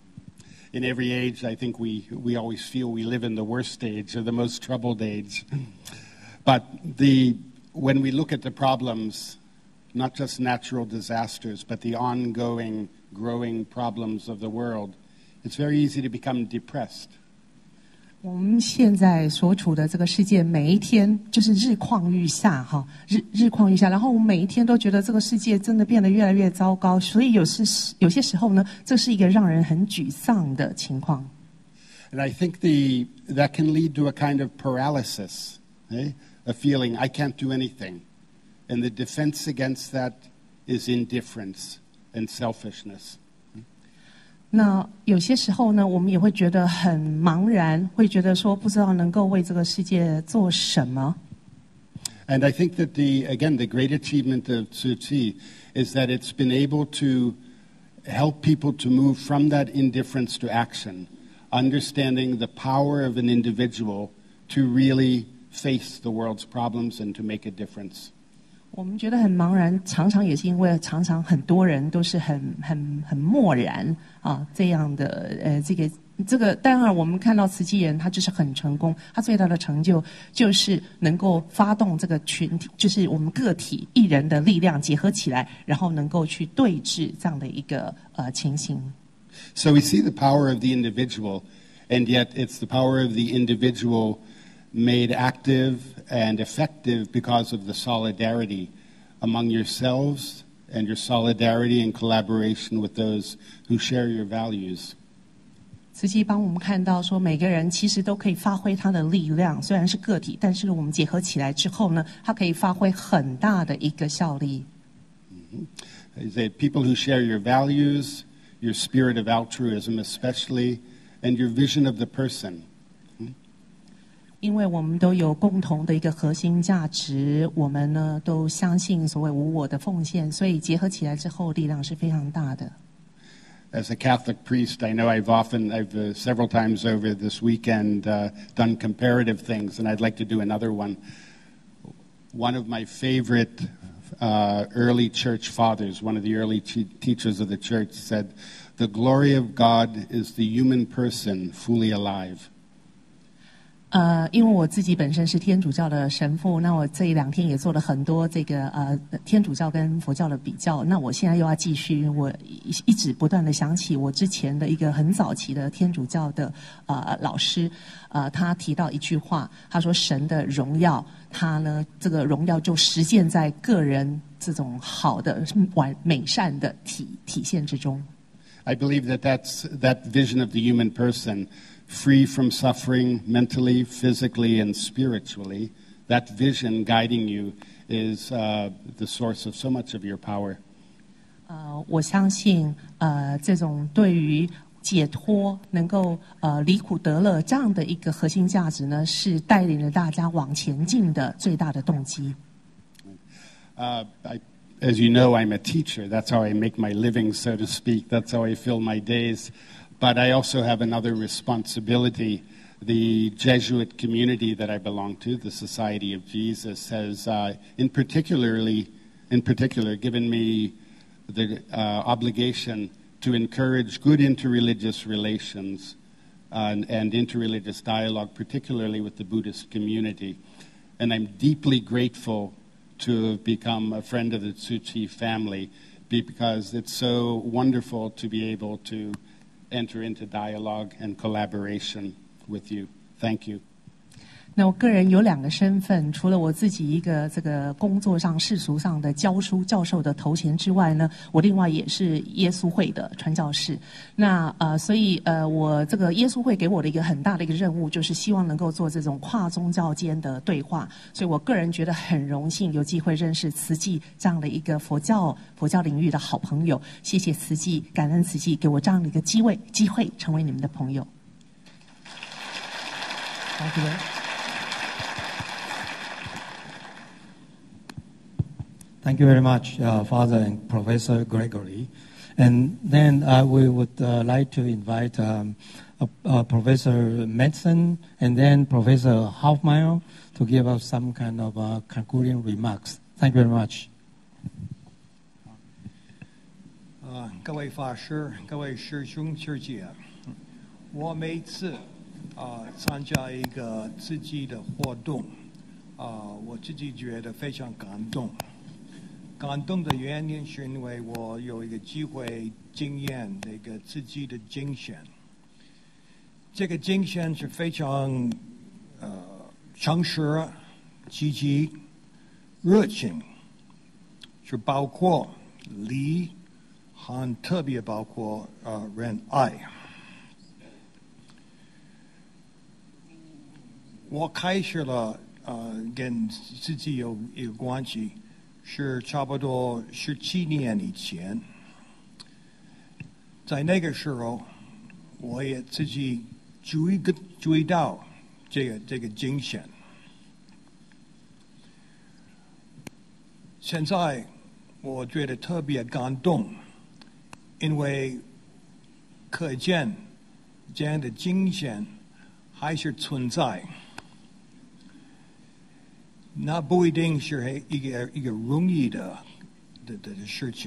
[SPEAKER 8] In every age, I think we always feel we live in the worst age or the most troubled age. But when we look at the problems, not just natural disasters, but the ongoing, growing problems of the world, it's very easy to become depressed.
[SPEAKER 7] 我们现在所处的这个世界，每一天就是日况愈下，日况愈下。然后我们每一天都觉得这个世界真的变得越来越糟糕，所以有些时候呢，这是一个让人很沮丧的情况。
[SPEAKER 8] And I think that can lead to a kind of paralysis, a feeling I can't do anything. And the defense against that is indifference and selfishness.
[SPEAKER 7] 那有些时候呢，我们也会觉得很茫然，会觉得说不知道能够为这个世界做什么。
[SPEAKER 8] And I think that the great achievement of Tzu Chi is that it's been able to help people to move from that indifference to action, understanding the power of an individual to really face the world's problems and to make a difference.
[SPEAKER 7] 我们觉得很茫然，常常也是因为常常很多人都是很漠然这样的这个当然我们看到慈济人他就是很成功，他最大的成就就是能够发动这个群体，就是我们个体一人的力量结合起来，然后能够去对峙这样的一个情形。
[SPEAKER 8] So we see the power of the individual, and yet it's the power of the individual made active and effective because of the solidarity among yourselves and your solidarity and collaboration with those who share your values.
[SPEAKER 7] 慈济帮我们看到说，每个人其实都可以发挥他的力量，虽然是个体，但是我们结合起来之后呢，它可以发挥很大的一个效力。
[SPEAKER 8] Is that people who share your values, your spirit of altruism especially, and your vision of the person.
[SPEAKER 7] 因为我们都有共同的一个核心价值，我们呢都相信所谓无我的奉献，所以结合起来之后，力量是非常大的。
[SPEAKER 8] As a Catholic priest, I know I've several times over this weekend done comparative things, and I'd like to do another one. One of my favorite early church fathers, one of the early teachers of the church, said, "The glory of God is the human person fully alive."
[SPEAKER 7] 因为我自己本身是天主教的神父，那我这2天也做了很多这个天主教跟佛教的比较。那我现在又要继续，我一直不断的想起我之前的一个很早期的天主教的老师，他提到一句话，他说神的荣耀，他呢这个荣耀就实现在个人这种好的美善的体现之中。
[SPEAKER 8] I believe that vision of the human person, free from suffering mentally, physically, and spiritually, that vision guiding you is the source of so much of your power.
[SPEAKER 7] 我相信这种对于解脱能够离苦得乐这样的一个核心价值呢，是带领着大家往前进的最大的动机。
[SPEAKER 8] As you know, I'm a teacher. That's how I make my living, so to speak. That's how I fill my days. But I also have another responsibility The Jesuit community that I belong to, the Society of Jesus, has in particular given me the obligation to encourage good interreligious relations and interreligious dialogue, particularly with the Buddhist community. And I'm deeply grateful to have become a friend of the Tzu Chi family, because it's so wonderful to be able to enter into dialogue and collaboration with you. Thank you.
[SPEAKER 7] 那我个人有2个身份，除了我自己一个这个工作上世俗上的教书教授的头衔之外呢，我另外也是耶稣会的传教士。那所以我这个耶稣会给我的一个很大的一个任务，就是希望能够做这种跨宗教间的对话。所以我个人觉得很荣幸有机会认识慈济这样的一个佛教领域的好朋友。谢谢慈济，感恩慈济给我这样的一个机会成为你们的朋友。
[SPEAKER 2] Thank you. Thank you very much, Father and Professor Gregory. And then we would like to invite Professor Madsen and then Professor Hoffmeyer to give us some kind of concluding remarks. Thank you very much.
[SPEAKER 9] 各位法师、各位师兄师姐，我每次参加一个自己的活动，我自己觉得非常感动。感动的原因是因为我有一个机会经验那个自己的精神。这个精神是非常诚实、积极、热情，是包括理，和特别包括仁爱。我开始了跟自己有一个关系。是差不多17年以前，在那个时候，我也自己注意到这个精神。现在我觉得特别感动，因为可见这样的精神还是存在。那不一定是一个容易的事情，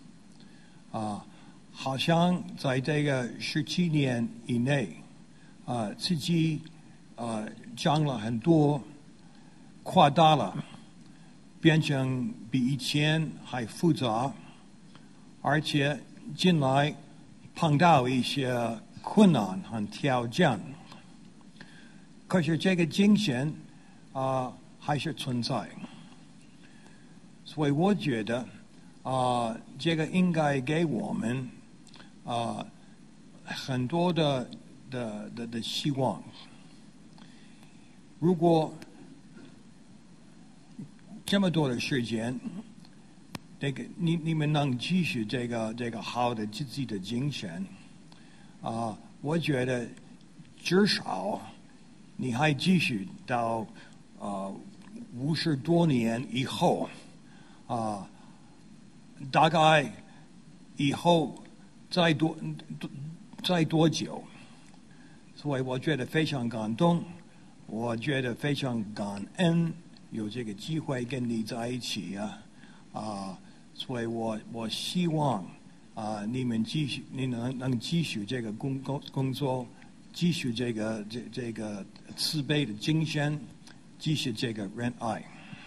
[SPEAKER 9] 好像在这个17年以内，自己讲了很多，扩大了，变成比以前还复杂，而且近来碰到一些困难和挑战，可是这个精神还是存在，所以我觉得这个应该给我们很多的希望。如果这么多的时间，你们能继续这个好的自己的精神，我觉得至少你还继续到50多年以后，大概以后再多久？所以我觉得非常感动，我觉得非常感恩有这个机会跟你在一起所以我希望你们能继续这个工作，继续这个慈悲的精神。继续这个仁爱。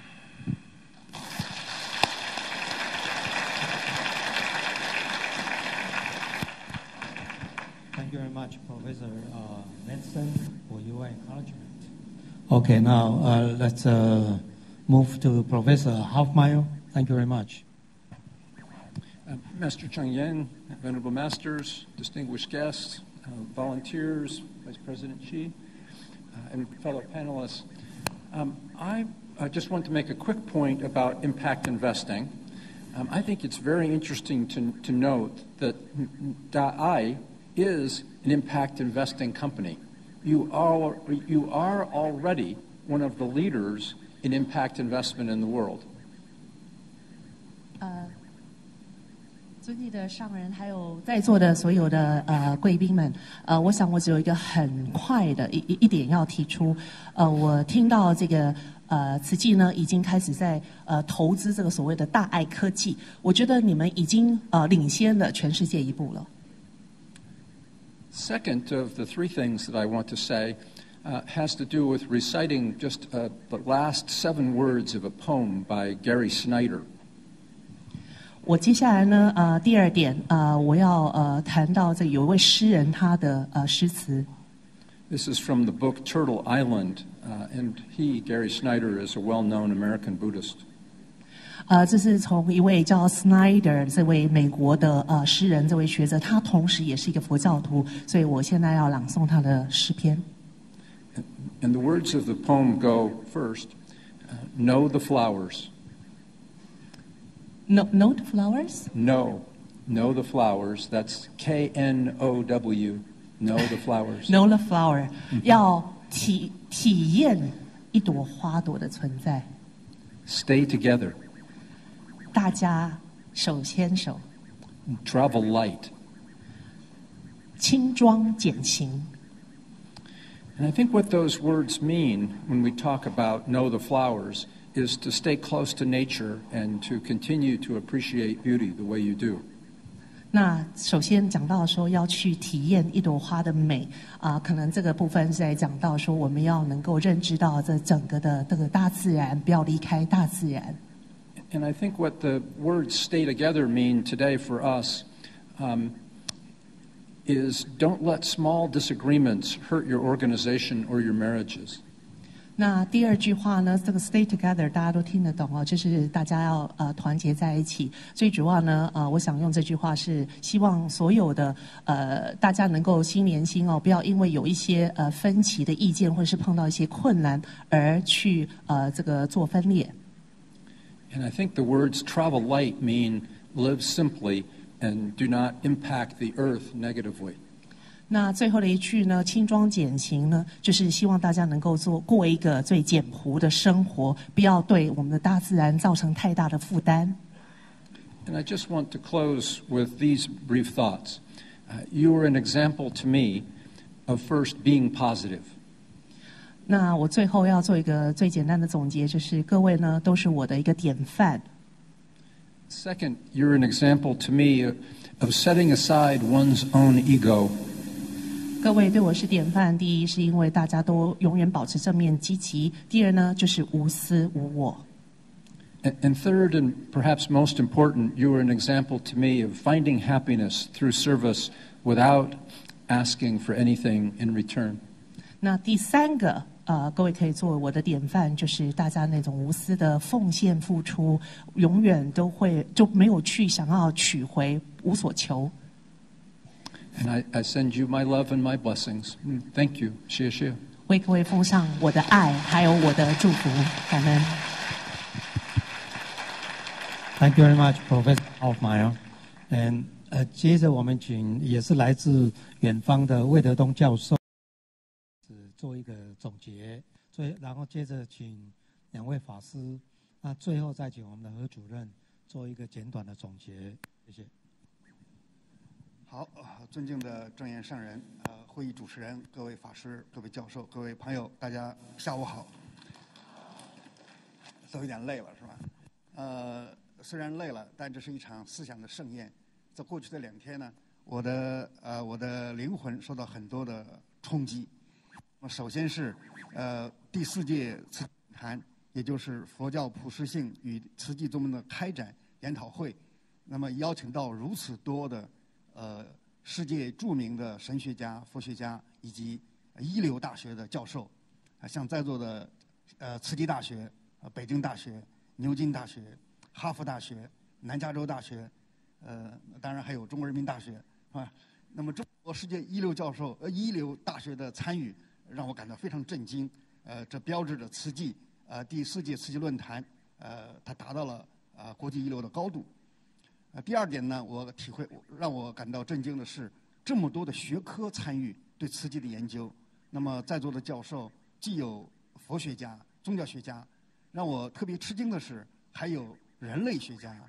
[SPEAKER 2] Thank you very much, Professor Madsen, for your encouragement. Okay, now let's move to Professor Hoffmeyer. Thank you very much.
[SPEAKER 10] Master Cheng Yen, Venerable Masters, distinguished guests, volunteers, Vice President Xi, and fellow panelists. I just want to make a quick point about impact investing. I think it's very interesting to note that Da'ai is an impact investing company. You are already one of the leaders in impact investment in the world.
[SPEAKER 7] 尊敬的上人，还有在座的所有的贵宾们，我想我只有一个很快的一点要提出，我听到这个慈济呢已经开始在投资这个所谓的大爱科技，我觉得你们已经领先了全世界一步了。
[SPEAKER 10] Second of the three things that I want to say has to do with reciting just the last 7 words of a poem by Gary Snyder.
[SPEAKER 7] 我接下来呢，第二点，我要谈到这有一位诗人他的诗词。
[SPEAKER 10] This is from the book Turtle Island, and Gary Snyder, is a well-known American Buddhist.
[SPEAKER 7] 这是从一位叫 Snyder 这位美国的诗人，这位学者，他同时也是一个佛教徒，所以我现在要朗诵他的诗篇。
[SPEAKER 10] And the words of the poem go first, know the flowers.
[SPEAKER 7] Know the flowers?
[SPEAKER 10] Know the flowers. That's K-N-O-W. Know the flowers.
[SPEAKER 7] Know the flower. 要体验一朵花朵的存在。
[SPEAKER 10] Stay together.
[SPEAKER 7] 大家手牵手。
[SPEAKER 10] Travel light.
[SPEAKER 7] 轻装简行。
[SPEAKER 10] And I think what those words mean when we talk about know the flowers is to stay close to nature and to continue to appreciate beauty the way you do.
[SPEAKER 7] 那首先讲到说要去体验一朵花的美可能这个部分是在讲到说我们要能够认知到这整个的这个大自然，不要离开大自然。
[SPEAKER 10] And I think what the words stay together mean today for us is don't let small disagreements hurt your organization or your marriages.
[SPEAKER 7] 那第二句话呢，这个 stay together 大家都听得懂哦，就是大家要团结在一起。最主要呢，我想用这句话是希望所有的大家能够心连心哦，不要因为有一些分歧的意见或者是碰到一些困难而去这个做分裂。
[SPEAKER 10] And I think the words travel light mean live simply and do not impact the earth negatively.
[SPEAKER 7] 那最后的一句呢，轻装简行呢，就是希望大家能够过一个最简朴的生活，不要对我们的大自然造成太大的负担。
[SPEAKER 10] And I just want to close with these brief thoughts. You are an example to me of first being positive.
[SPEAKER 7] 那我最后要做一个最简单的总结，就是各位呢都是我的一个典范。
[SPEAKER 10] Second, you're an example to me of setting aside one's own ego.
[SPEAKER 7] 各位对我是典范，第一是因为大家都永远保持正面积极，第二呢就是无私无我。
[SPEAKER 10] And third, and perhaps most important, you are an example to me of finding happiness through service without asking for anything in return.
[SPEAKER 7] 那第三个，各位可以作为我的典范，就是大家那种无私的奉献付出，永远都会就没有去想要取回，无所求。
[SPEAKER 10] And I send you my love and my blessings. Thank you. 谢谢。
[SPEAKER 7] 为各位奉上我的爱，还有我的祝福，感恩。
[SPEAKER 2] Thank you very much, Professor Hoffmeyer. And 接着我们请也是来自远方的魏德东教授做一个总结，然后接着请2位法师，那最后再请我们的何主任做一个简短的总结。谢谢。
[SPEAKER 11] 好，尊敬的正言上人，会议主持人，各位法师、各位教授、各位朋友，大家下午好。都有点累了，是吧？虽然累了，但这是一场思想的盛宴。在过去的2天呢，我的灵魂受到很多的冲击。首先是第4届慈济坛，也就是佛教普适性与慈济宗门的开展研讨会，那么邀请到如此多的世界著名的神学家、佛学家以及一流大学的教授，像在座的慈济大学、北京大学、牛津大学、哈佛大学、南加州大学，当然还有中国人民大学，啊。那么中国世界一流大学的参与，让我感到非常震惊。这标志着慈济第4届慈济论坛，它达到了国际一流的高度。第二点呢，让我感到震惊的是，这么多的学科参与对慈济的研究。那么在座的教授既有佛学家、宗教学家，让我特别吃惊的是，还有人类学家，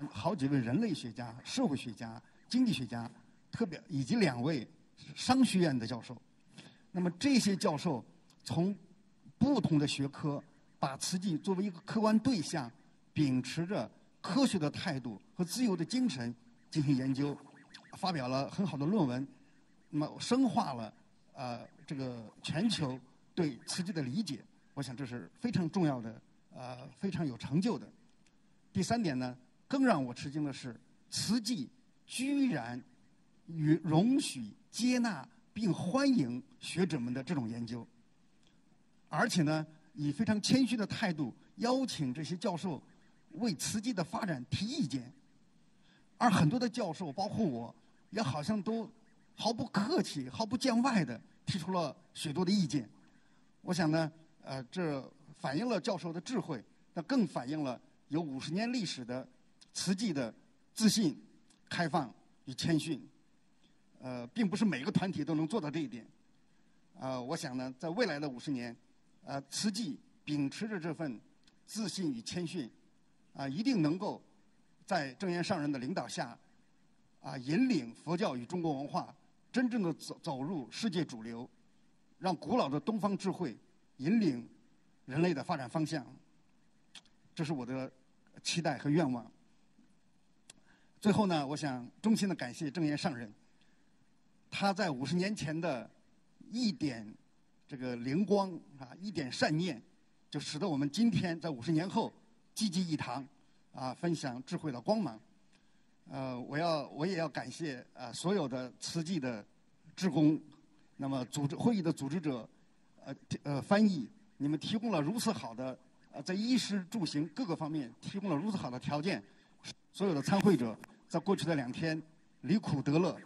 [SPEAKER 11] 好几位人类学家、社会学家、经济学家，以及2位商学院的教授。那么这些教授从不同的学科，把慈济作为一个客观对象，秉持着科学的态度和自由的精神进行研究，发表了很好的论文，那么深化了这个全球对慈济的理解。我想这是非常重要的，非常有成就的。第3点呢，更让我吃惊的是，慈济居然容许、接纳并欢迎学者们的这种研究，而且呢，以非常谦虚的态度邀请这些教授为慈济的发展提意见，而很多的教授，包括我，也好像都毫不客气、毫不见外的提出了许多的意见。我想呢，这反映了教授的智慧，那更反映了有50年历史的慈济的自信、开放与谦逊。并不是每个团体都能做到这一点。我想呢，在未来的50年，慈济秉持着这份自信与谦逊，一定能够在正言上人的领导下，引领佛教与中国文化真正的走入世界主流，让古老的东方智慧引领人类的发展方向。这是我的期待和愿望。最后呢，我想衷心的感谢正言上人。他在50年前的一点这个灵光一点善念，就使得我们今天在50年后济济一堂，分享智慧的光芒。我也要感谢所有的慈济的志工，那么会议的组织者，翻译，你们提供了如此好的在衣食住行各个方面提供了如此好的条件，所有的参会者在过去的2天离苦得乐。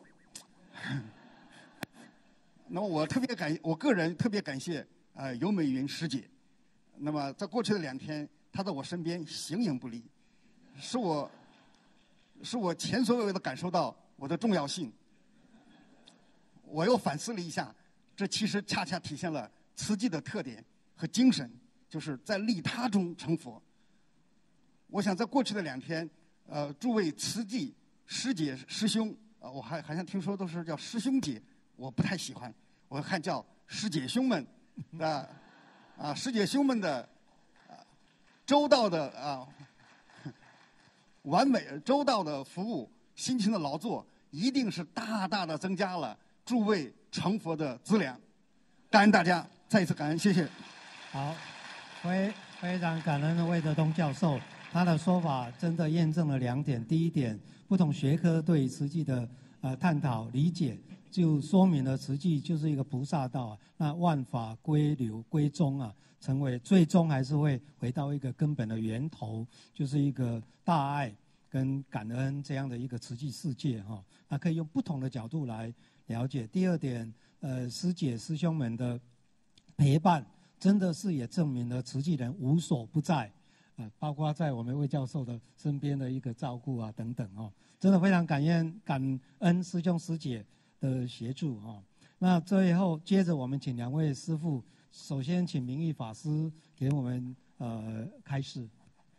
[SPEAKER 11] 那么我个人特别感谢尤美云师姐。那么在过去的2天，她在我身边形影不离，使我前所未有的感受到我的重要性。我又反思了一下，这其实恰恰体现了慈济的特点和精神，就是在利他中成佛。我想在过去的2天，诸位慈济师姐师兄，我好像听说都是叫师兄姐。我不太喜欢，我看叫师姐兄们，师姐兄们的周到的完美周到的服务，辛勤的劳作，一定是大大的增加了诸位成佛的资粮。感恩大家，再一次感恩，谢谢。
[SPEAKER 2] 好，非常感恩魏德东教授，他的说法真的验证了2点。第一点，不同学科对慈济的探讨理解，就说明了慈济就是一个菩萨道那万法归流归宗成为最终还是会回到一个根本的源头，就是一个大爱跟感恩这样的一个慈济世界那可以用不同的角度来了解。第二点，师姐师兄们的陪伴，真的是也证明了慈济人无所不在包括在我们魏教授的身边的一个照顾等等真的非常感恩师兄师姐的协助那最后接着我们请2位师父，首先请明义法师给我们开示。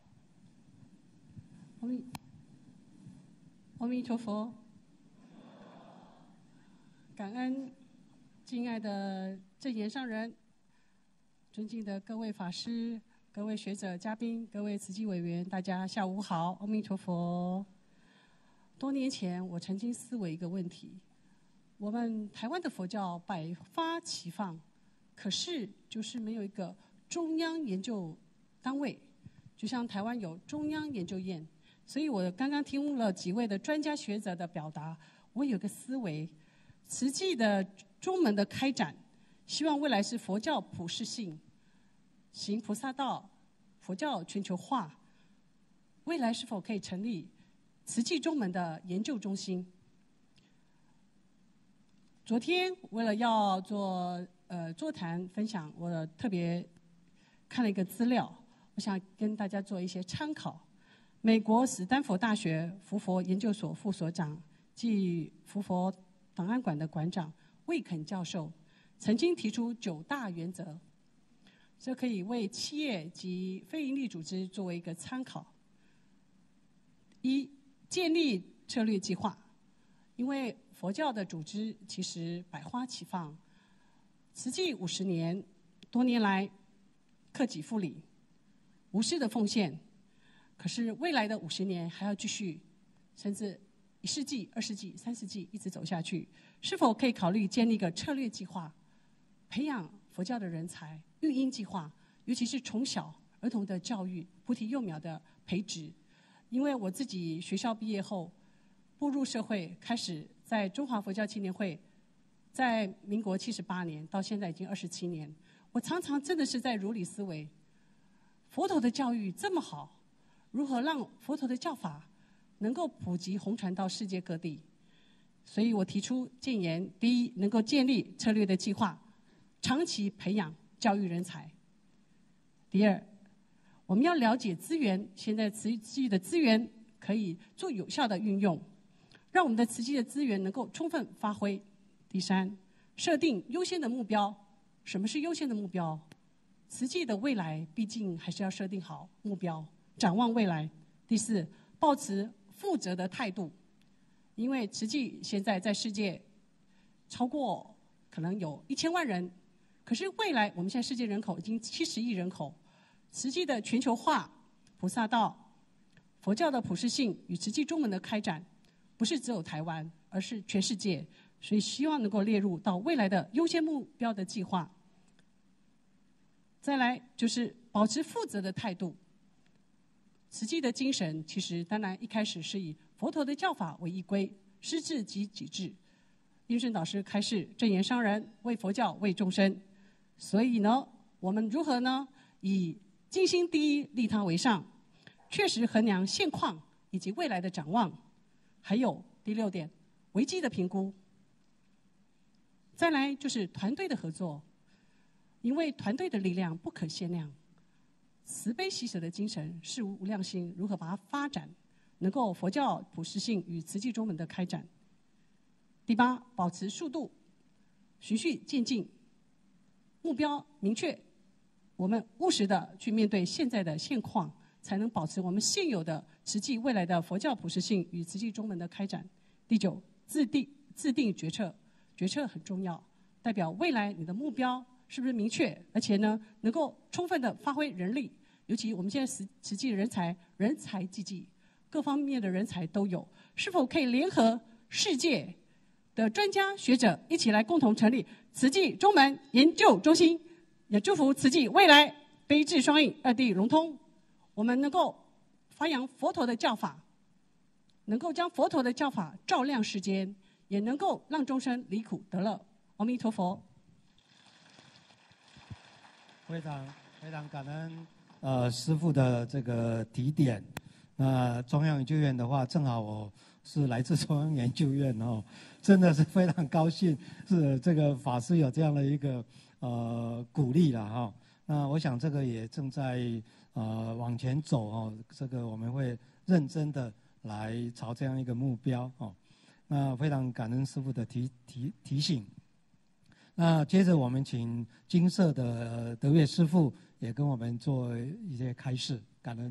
[SPEAKER 12] 阿弥陀佛，感恩敬爱的正言上人，尊敬的各位法师、各位学者、嘉宾、各位慈济委员，大家下午好，阿弥陀佛。多年前，我曾经思维一个问题：我们台湾的佛教百花齐放，可是就是没有一个中央研究单位，就像台湾有中央研究院。所以我刚刚听了几位的专家学者的表达，我有个思维：慈济的中门的开展，希望未来是佛教普世性，行菩萨道，佛教全球化。未来是否可以成立慈济中门的研究中心？昨天为了要做座谈分享，我特别看了一个资料，我想跟大家做一些参考。美国史丹佛大学福佛研究所副所长暨福佛档案馆的馆长魏肯教授曾经提出9大原则，这可以为企业及非营利组织作为一个参考。 第一，建立策略计划，因为佛教的组织其实百花齐放，慈济50年，多年来克己复礼，无私的奉献。可是未来的50年还要继续，甚至1世纪、2世纪、3世纪一直走下去，是否可以考虑建立一个策略计划，培养佛教的人才，育婴计划，尤其是从小儿童的教育、菩提幼苗的培植。因为我自己学校毕业后，步入社会，开始在中华佛教青年会，在民国78年到现在已经27年，我常常真的是在如理思维，佛陀的教育这么好，如何让佛陀的教法能够普及弘传到世界各地？所以我提出建言：第一，能够建立策略的计划，长期培养教育人才；第二，我们要了解资源，现在慈济的资源可以做有效的运用，让我们的慈济的资源能够充分发挥；第三，设定优先的目标。什么是优先的目标？慈济的未来毕竟还是要设定好目标，展望未来。第四，抱持负责的态度，因为慈济现在在世界超过可能有1000万人，可是未来我们现在世界人口已经70亿人口，慈济的全球化、菩萨道、佛教的普世性与慈济中门的开展，不是只有台湾，而是全世界，所以希望能够列入到未来的优先目标的计划。再来就是保持负责的态度。慈济的精神其实当然一开始是以佛陀的教法为依归，师治及己治。印顺导师开示：正言上人，为佛教，为众生。所以呢，我们如何呢？以尽心第一，利他为上，确实衡量现况以及未来的展望。还有第6点，危机的评估。再来就是团队的合作，因为团队的力量不可限量。慈悲喜舍的精神，事无量心，如何把它发展，能够佛教普世性与慈济中门的开展。第8，保持速度，循序渐进，目标明确，我们务实的去面对现在的现况，才能保持我们现有的慈济未来的佛教普世性与慈济中门的开展。第9，制定决策，决策很重要，代表未来你的目标是不是明确，而且呢能够充分的发挥人力，尤其我们现在慈济的人才济济，各方面的人才都有，是否可以联合世界的专家学者一起来共同成立慈济中门研究中心？也祝福慈济未来悲智双运，二地融通，我们能够发扬佛陀的教法，能够将佛陀的教法照亮世间，也能够让众生离苦得乐。阿弥陀佛。
[SPEAKER 2] 非常感恩师父的这个提点。那中央研究院的话，正好我是来自中央研究院哦，真的是非常高兴，是这个法师有这样的一个鼓励了哈。那我想这个也正在往前走哦，这个我们会认真的来朝这样一个目标哦。那非常感恩师父的提醒。那接着我们请金色的德月师父也跟我们做一些开示，感恩。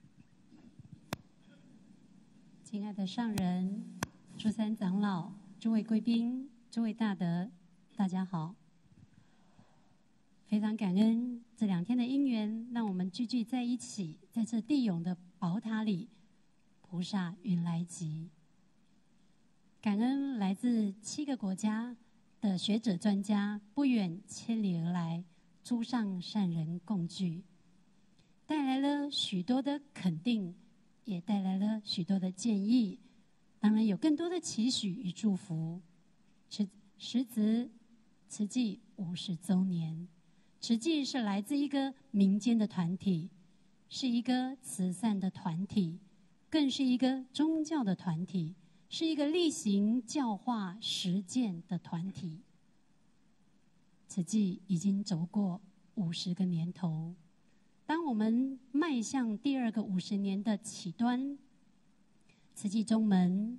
[SPEAKER 13] 亲爱的上人、诸山长老、诸位贵宾、诸位大德，大家好！非常感恩这2天的因缘，让我们聚在一起，在这地涌的宝塔里，菩萨云来集。感恩来自7个国家的学者专家不远千里而来，诸上善人共聚，带来了许多的肯定，也带来了许多的建议，当然有更多的期许与祝福。时值慈济50周年，慈济是来自一个民间的团体，是一个慈善的团体，更是一个宗教的团体，是一个力行教化实践的团体。慈济已经走过50个年头，当我们迈向第2个50年的起端，慈济中门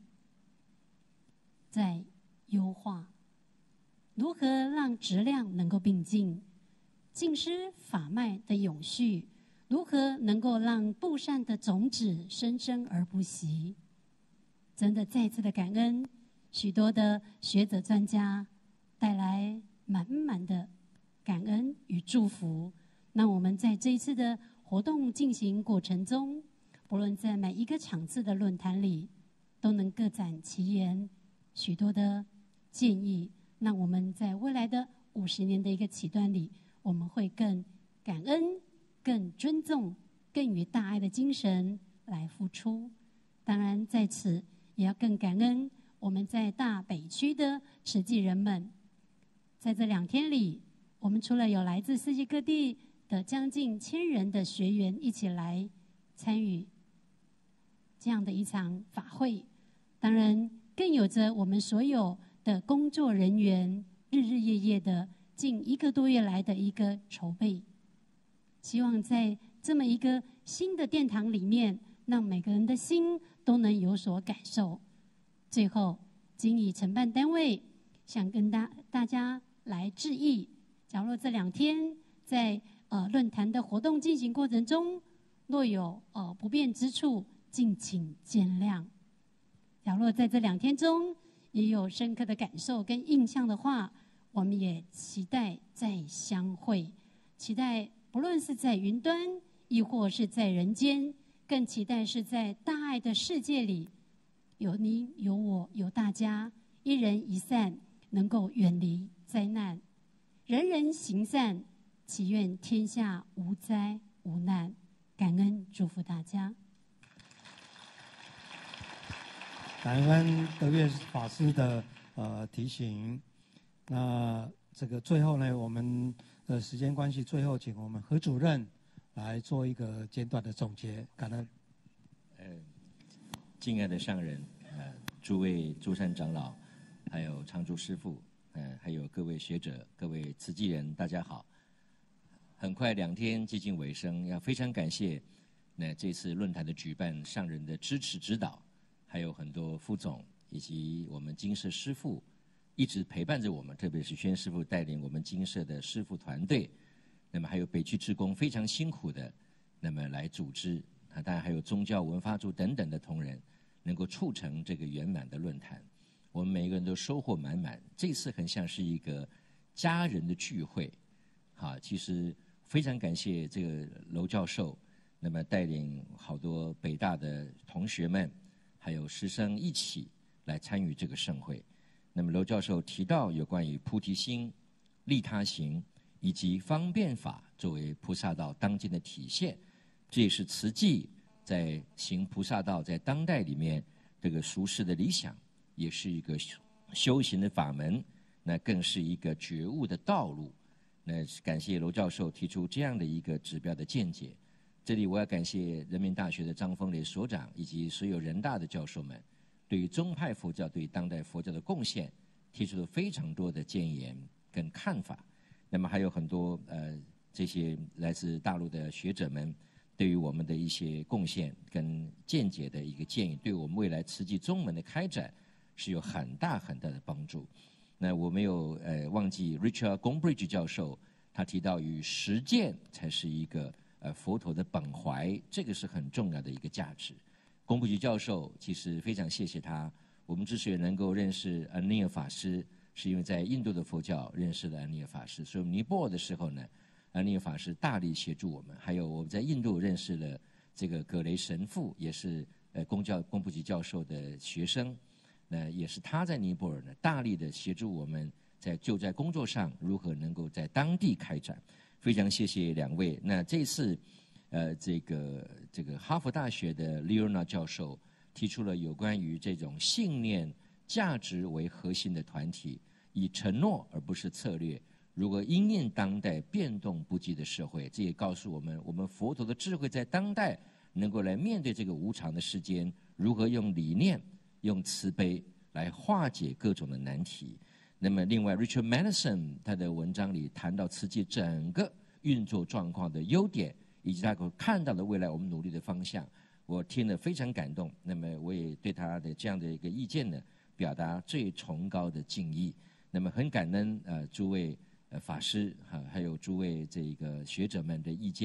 [SPEAKER 13] 在优化，如何让质量能够并进，净施法脉的永续，如如何能够让布善的种子生生而不息？真的再次的感恩许多的学者专家带来满满的感恩与祝福。那我们在这一次的活动进行过程中，不论在每一个场次的论坛里，都能各展其言，许多的建议。那我们在未来的50年的一个起端里，我们会更感恩、更尊重、更与大爱的精神来付出。当然，在此也要更感恩我们在大北区的慈济人们。在这2天里，我们除了有来自世界各地的将近1000人的学员一起来参与这样的一场法会，当然更有着我们所有的工作人员日日夜夜的近1个多月来的一个筹备。希望在这么一个新的殿堂里面，让每个人的心都能有所感受。最后，谨以承办单位想跟大家来致意。假如这2天在论坛的活动进行过程中，若有不便之处，敬请见谅。假如在这2天中也有深刻的感受跟印象的话，我们也期待再相会，期待不论是在云端，亦或是在人间，更期待是在大爱的世界里，有你有我有大家，一人一善，能够远离灾难，人人行善，祈愿天下无灾无难。感恩祝福大家。
[SPEAKER 2] 感恩德月法师的提醒。那这个最后呢，我们的时间关系，最后请我们何主任来做一个简短的总结。感恩。
[SPEAKER 5] 敬爱的上人，诸位诸山长老，还有常住师父，还有各位学者、各位慈济人，大家好。很快2天接近尾声，要非常感谢这次论坛的举办上人的支持指导，还有很多副总以及我们精舍师父一直陪伴着我们，特别是宣师父带领我们精舍的师父团队，那么还有北区志工非常辛苦的那么来组织，当然还有宗教文化处等等的同仁，能够促成这个圆满的论坛。我们每一个人都收获满满，这次很像是一个家人的聚会。其实非常感谢这个娄教授，那么带领好多北大的同学们，还有师生一起来参与这个盛会。那么娄教授提到有关于菩提心、利他行以及方便法作为菩萨道当今的体现，这也是慈济在行菩萨道在当代里面这个俗世的理想，也是一个修行的法门，那更是一个觉悟的道路。那感谢娄教授提出这样的一个指标的见解。这里我要感谢人民大学的张丰磊所长以及所有人大的教授们，对于宗派佛教对当代佛教的贡献提出了非常多的建言跟看法。那么还有很多这些来自大陆的学者们对于我们的一些贡献跟见解的一个建议，对我们未来慈济宗门的开展是有很大很大的帮助。那我没有忘记 Richard Gombrich 教授，他提到与实践才是一个佛陀的本怀，这个是很重要的一个价值。龚布吉教授其实非常谢谢他，我们之所以能够认识安尼尔法师，是因为在印度的佛教认识了安尼尔法师，所以尼泊尔的时候呢，安尼尔法师大力协助我们。还有我们在印度认识了这个葛雷神父，也是龚布吉教授的学生，那也是他在尼泊尔呢大力的协助我们就在工作上如何能够在当地开展。非常谢谢2位。那这次这个哈佛大学的 Leona 教授提出了有关于这种信念价值为核心的团体，以承诺而不是策略，如何因应当代变动不惊的社会。这也告诉我们，我们佛陀的智慧在当代能够来面对这个无常的世间，如何用理念用慈悲来化解各种的难题。那么另外 Richard Madison 他的文章里谈到慈济整个运作状况的优点，以及他看到的未来我们努力的方向，我听了非常感动。那么我也对他的这样的一个意见呢表达最崇高的敬意。那么很感恩诸位法师还有诸位这个学者们的意见，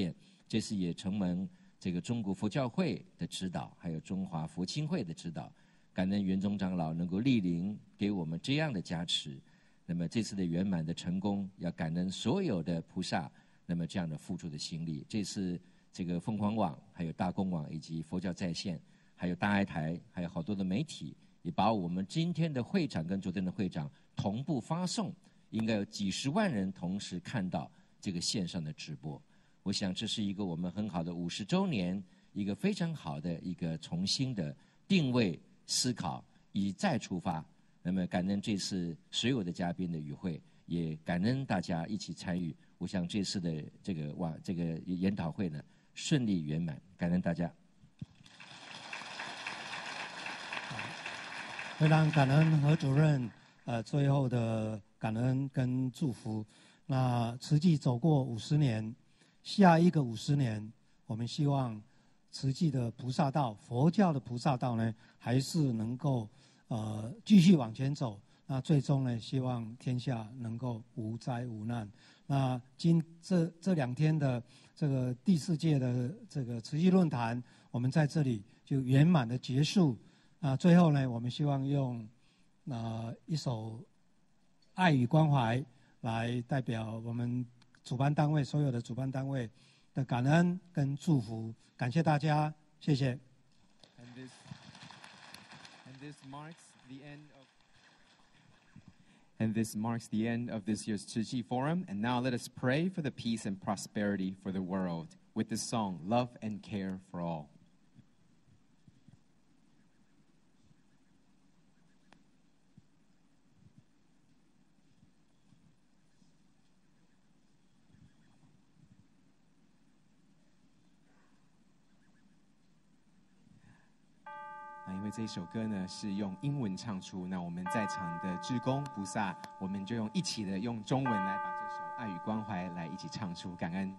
[SPEAKER 5] 这次也承蒙这个中国佛教会的指导，还有中华佛青会的指导，感恩圆宗长老能够莅临给我们这样的加持。那么这次的圆满的成功，要感恩所有的菩萨，那么这样的付出的心力。这次这个凤凰网、还有大公网以及佛教在线，还有大爱台，还有好多的媒体，也把我们今天的会长跟昨天的会长同步发送，应该有几十万人同时看到这个线上的直播。我想这是一个我们很好的50周年，一个非常好的一个重新的定位思考，以再出发。那么感恩这次所有的嘉宾的与会，也感恩大家一起参与。我想这次的这个研讨会呢顺利圆满，感恩大家。
[SPEAKER 2] 非常感恩何主任最后的感恩跟祝福。那慈济走过50年。下一个50年，我们希望慈济的菩萨道、佛教的菩萨道呢，还是能够继续往前走。那最终呢，希望天下能够无灾无难。那这2天的这个第4届的这个慈济论坛，我们在这里就圆满的结束。最后呢，我们希望用一首《爱与关怀》来代表我们主办单位所有的主办单位的感恩跟祝福，感谢大家，谢谢。
[SPEAKER 1] And this marks the end of this year's Tzu Chi Forum. And now let us pray for the peace and prosperity for the world with the song Love and Care for All. 因为这首歌呢是用英文唱出，那我们在场的志工菩萨，我们就一起的用中文来把这首爱与关怀来一起唱出，感恩。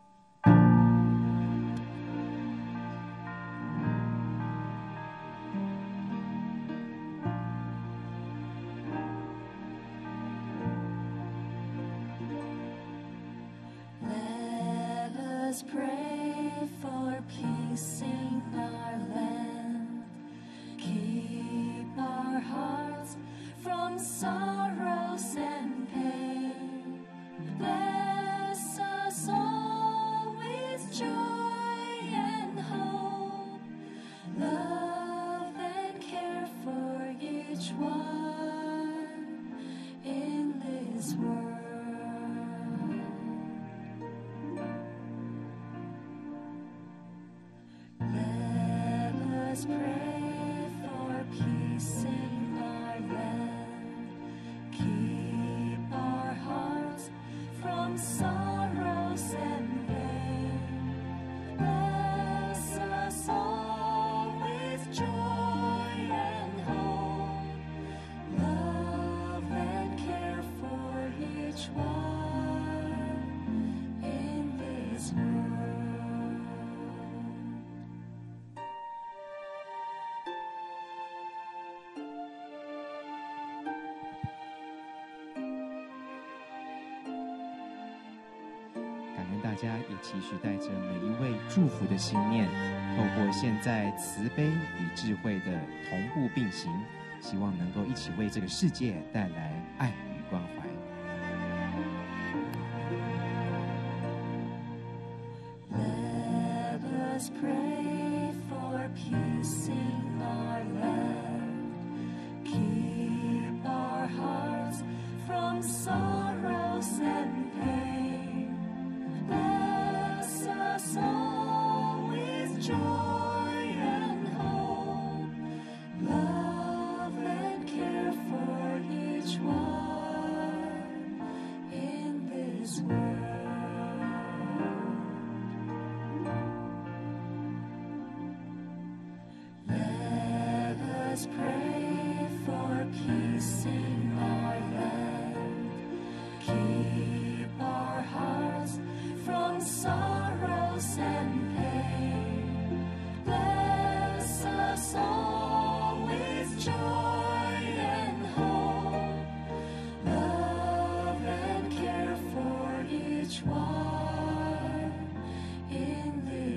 [SPEAKER 14] Let us pray for peace in our land. Keep our hearts from sorrows and pain. Bless us all with joy and hope. Love and care for each one in this world. Let us pray for peace in our land. Keep our hearts from sorrows and pain. Bless us all with joy and hope. Love and care for each one in this world.
[SPEAKER 1] 感恩大家也期许带着每一位祝福的心念，透过现在慈悲与智慧的同步并行，希望能够一起为这个世界带来爱与关怀。
[SPEAKER 14] Let us pray for peace in our land. Keep our hearts from sorrows and pain. Bless us all with joy and hope. Love and care for each one in this world. Let us pray for peace in our land. Keep our hearts from sorrows and pain. Bless us all with joy and hope. Love and care for each one in this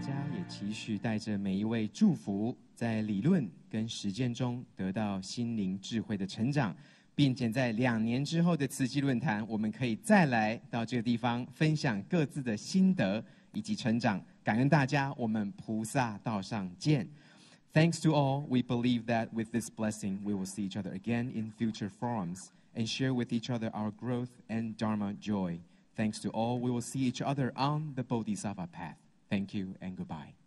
[SPEAKER 1] 家也期许带着每一位祝福，在理论跟实践中得到心灵智慧的成长，并且在2年之后的慈济论坛，我们可以再来到这个地方分享各自的心得以及成长。感恩大家，我们菩萨道上见。Thanks to all, we believe that with this blessing, we will see each other again in future forums and share with each other our growth and Dharma joy. Thanks to all, we will see each other on the Bodhisattva path. Thank you and goodbye.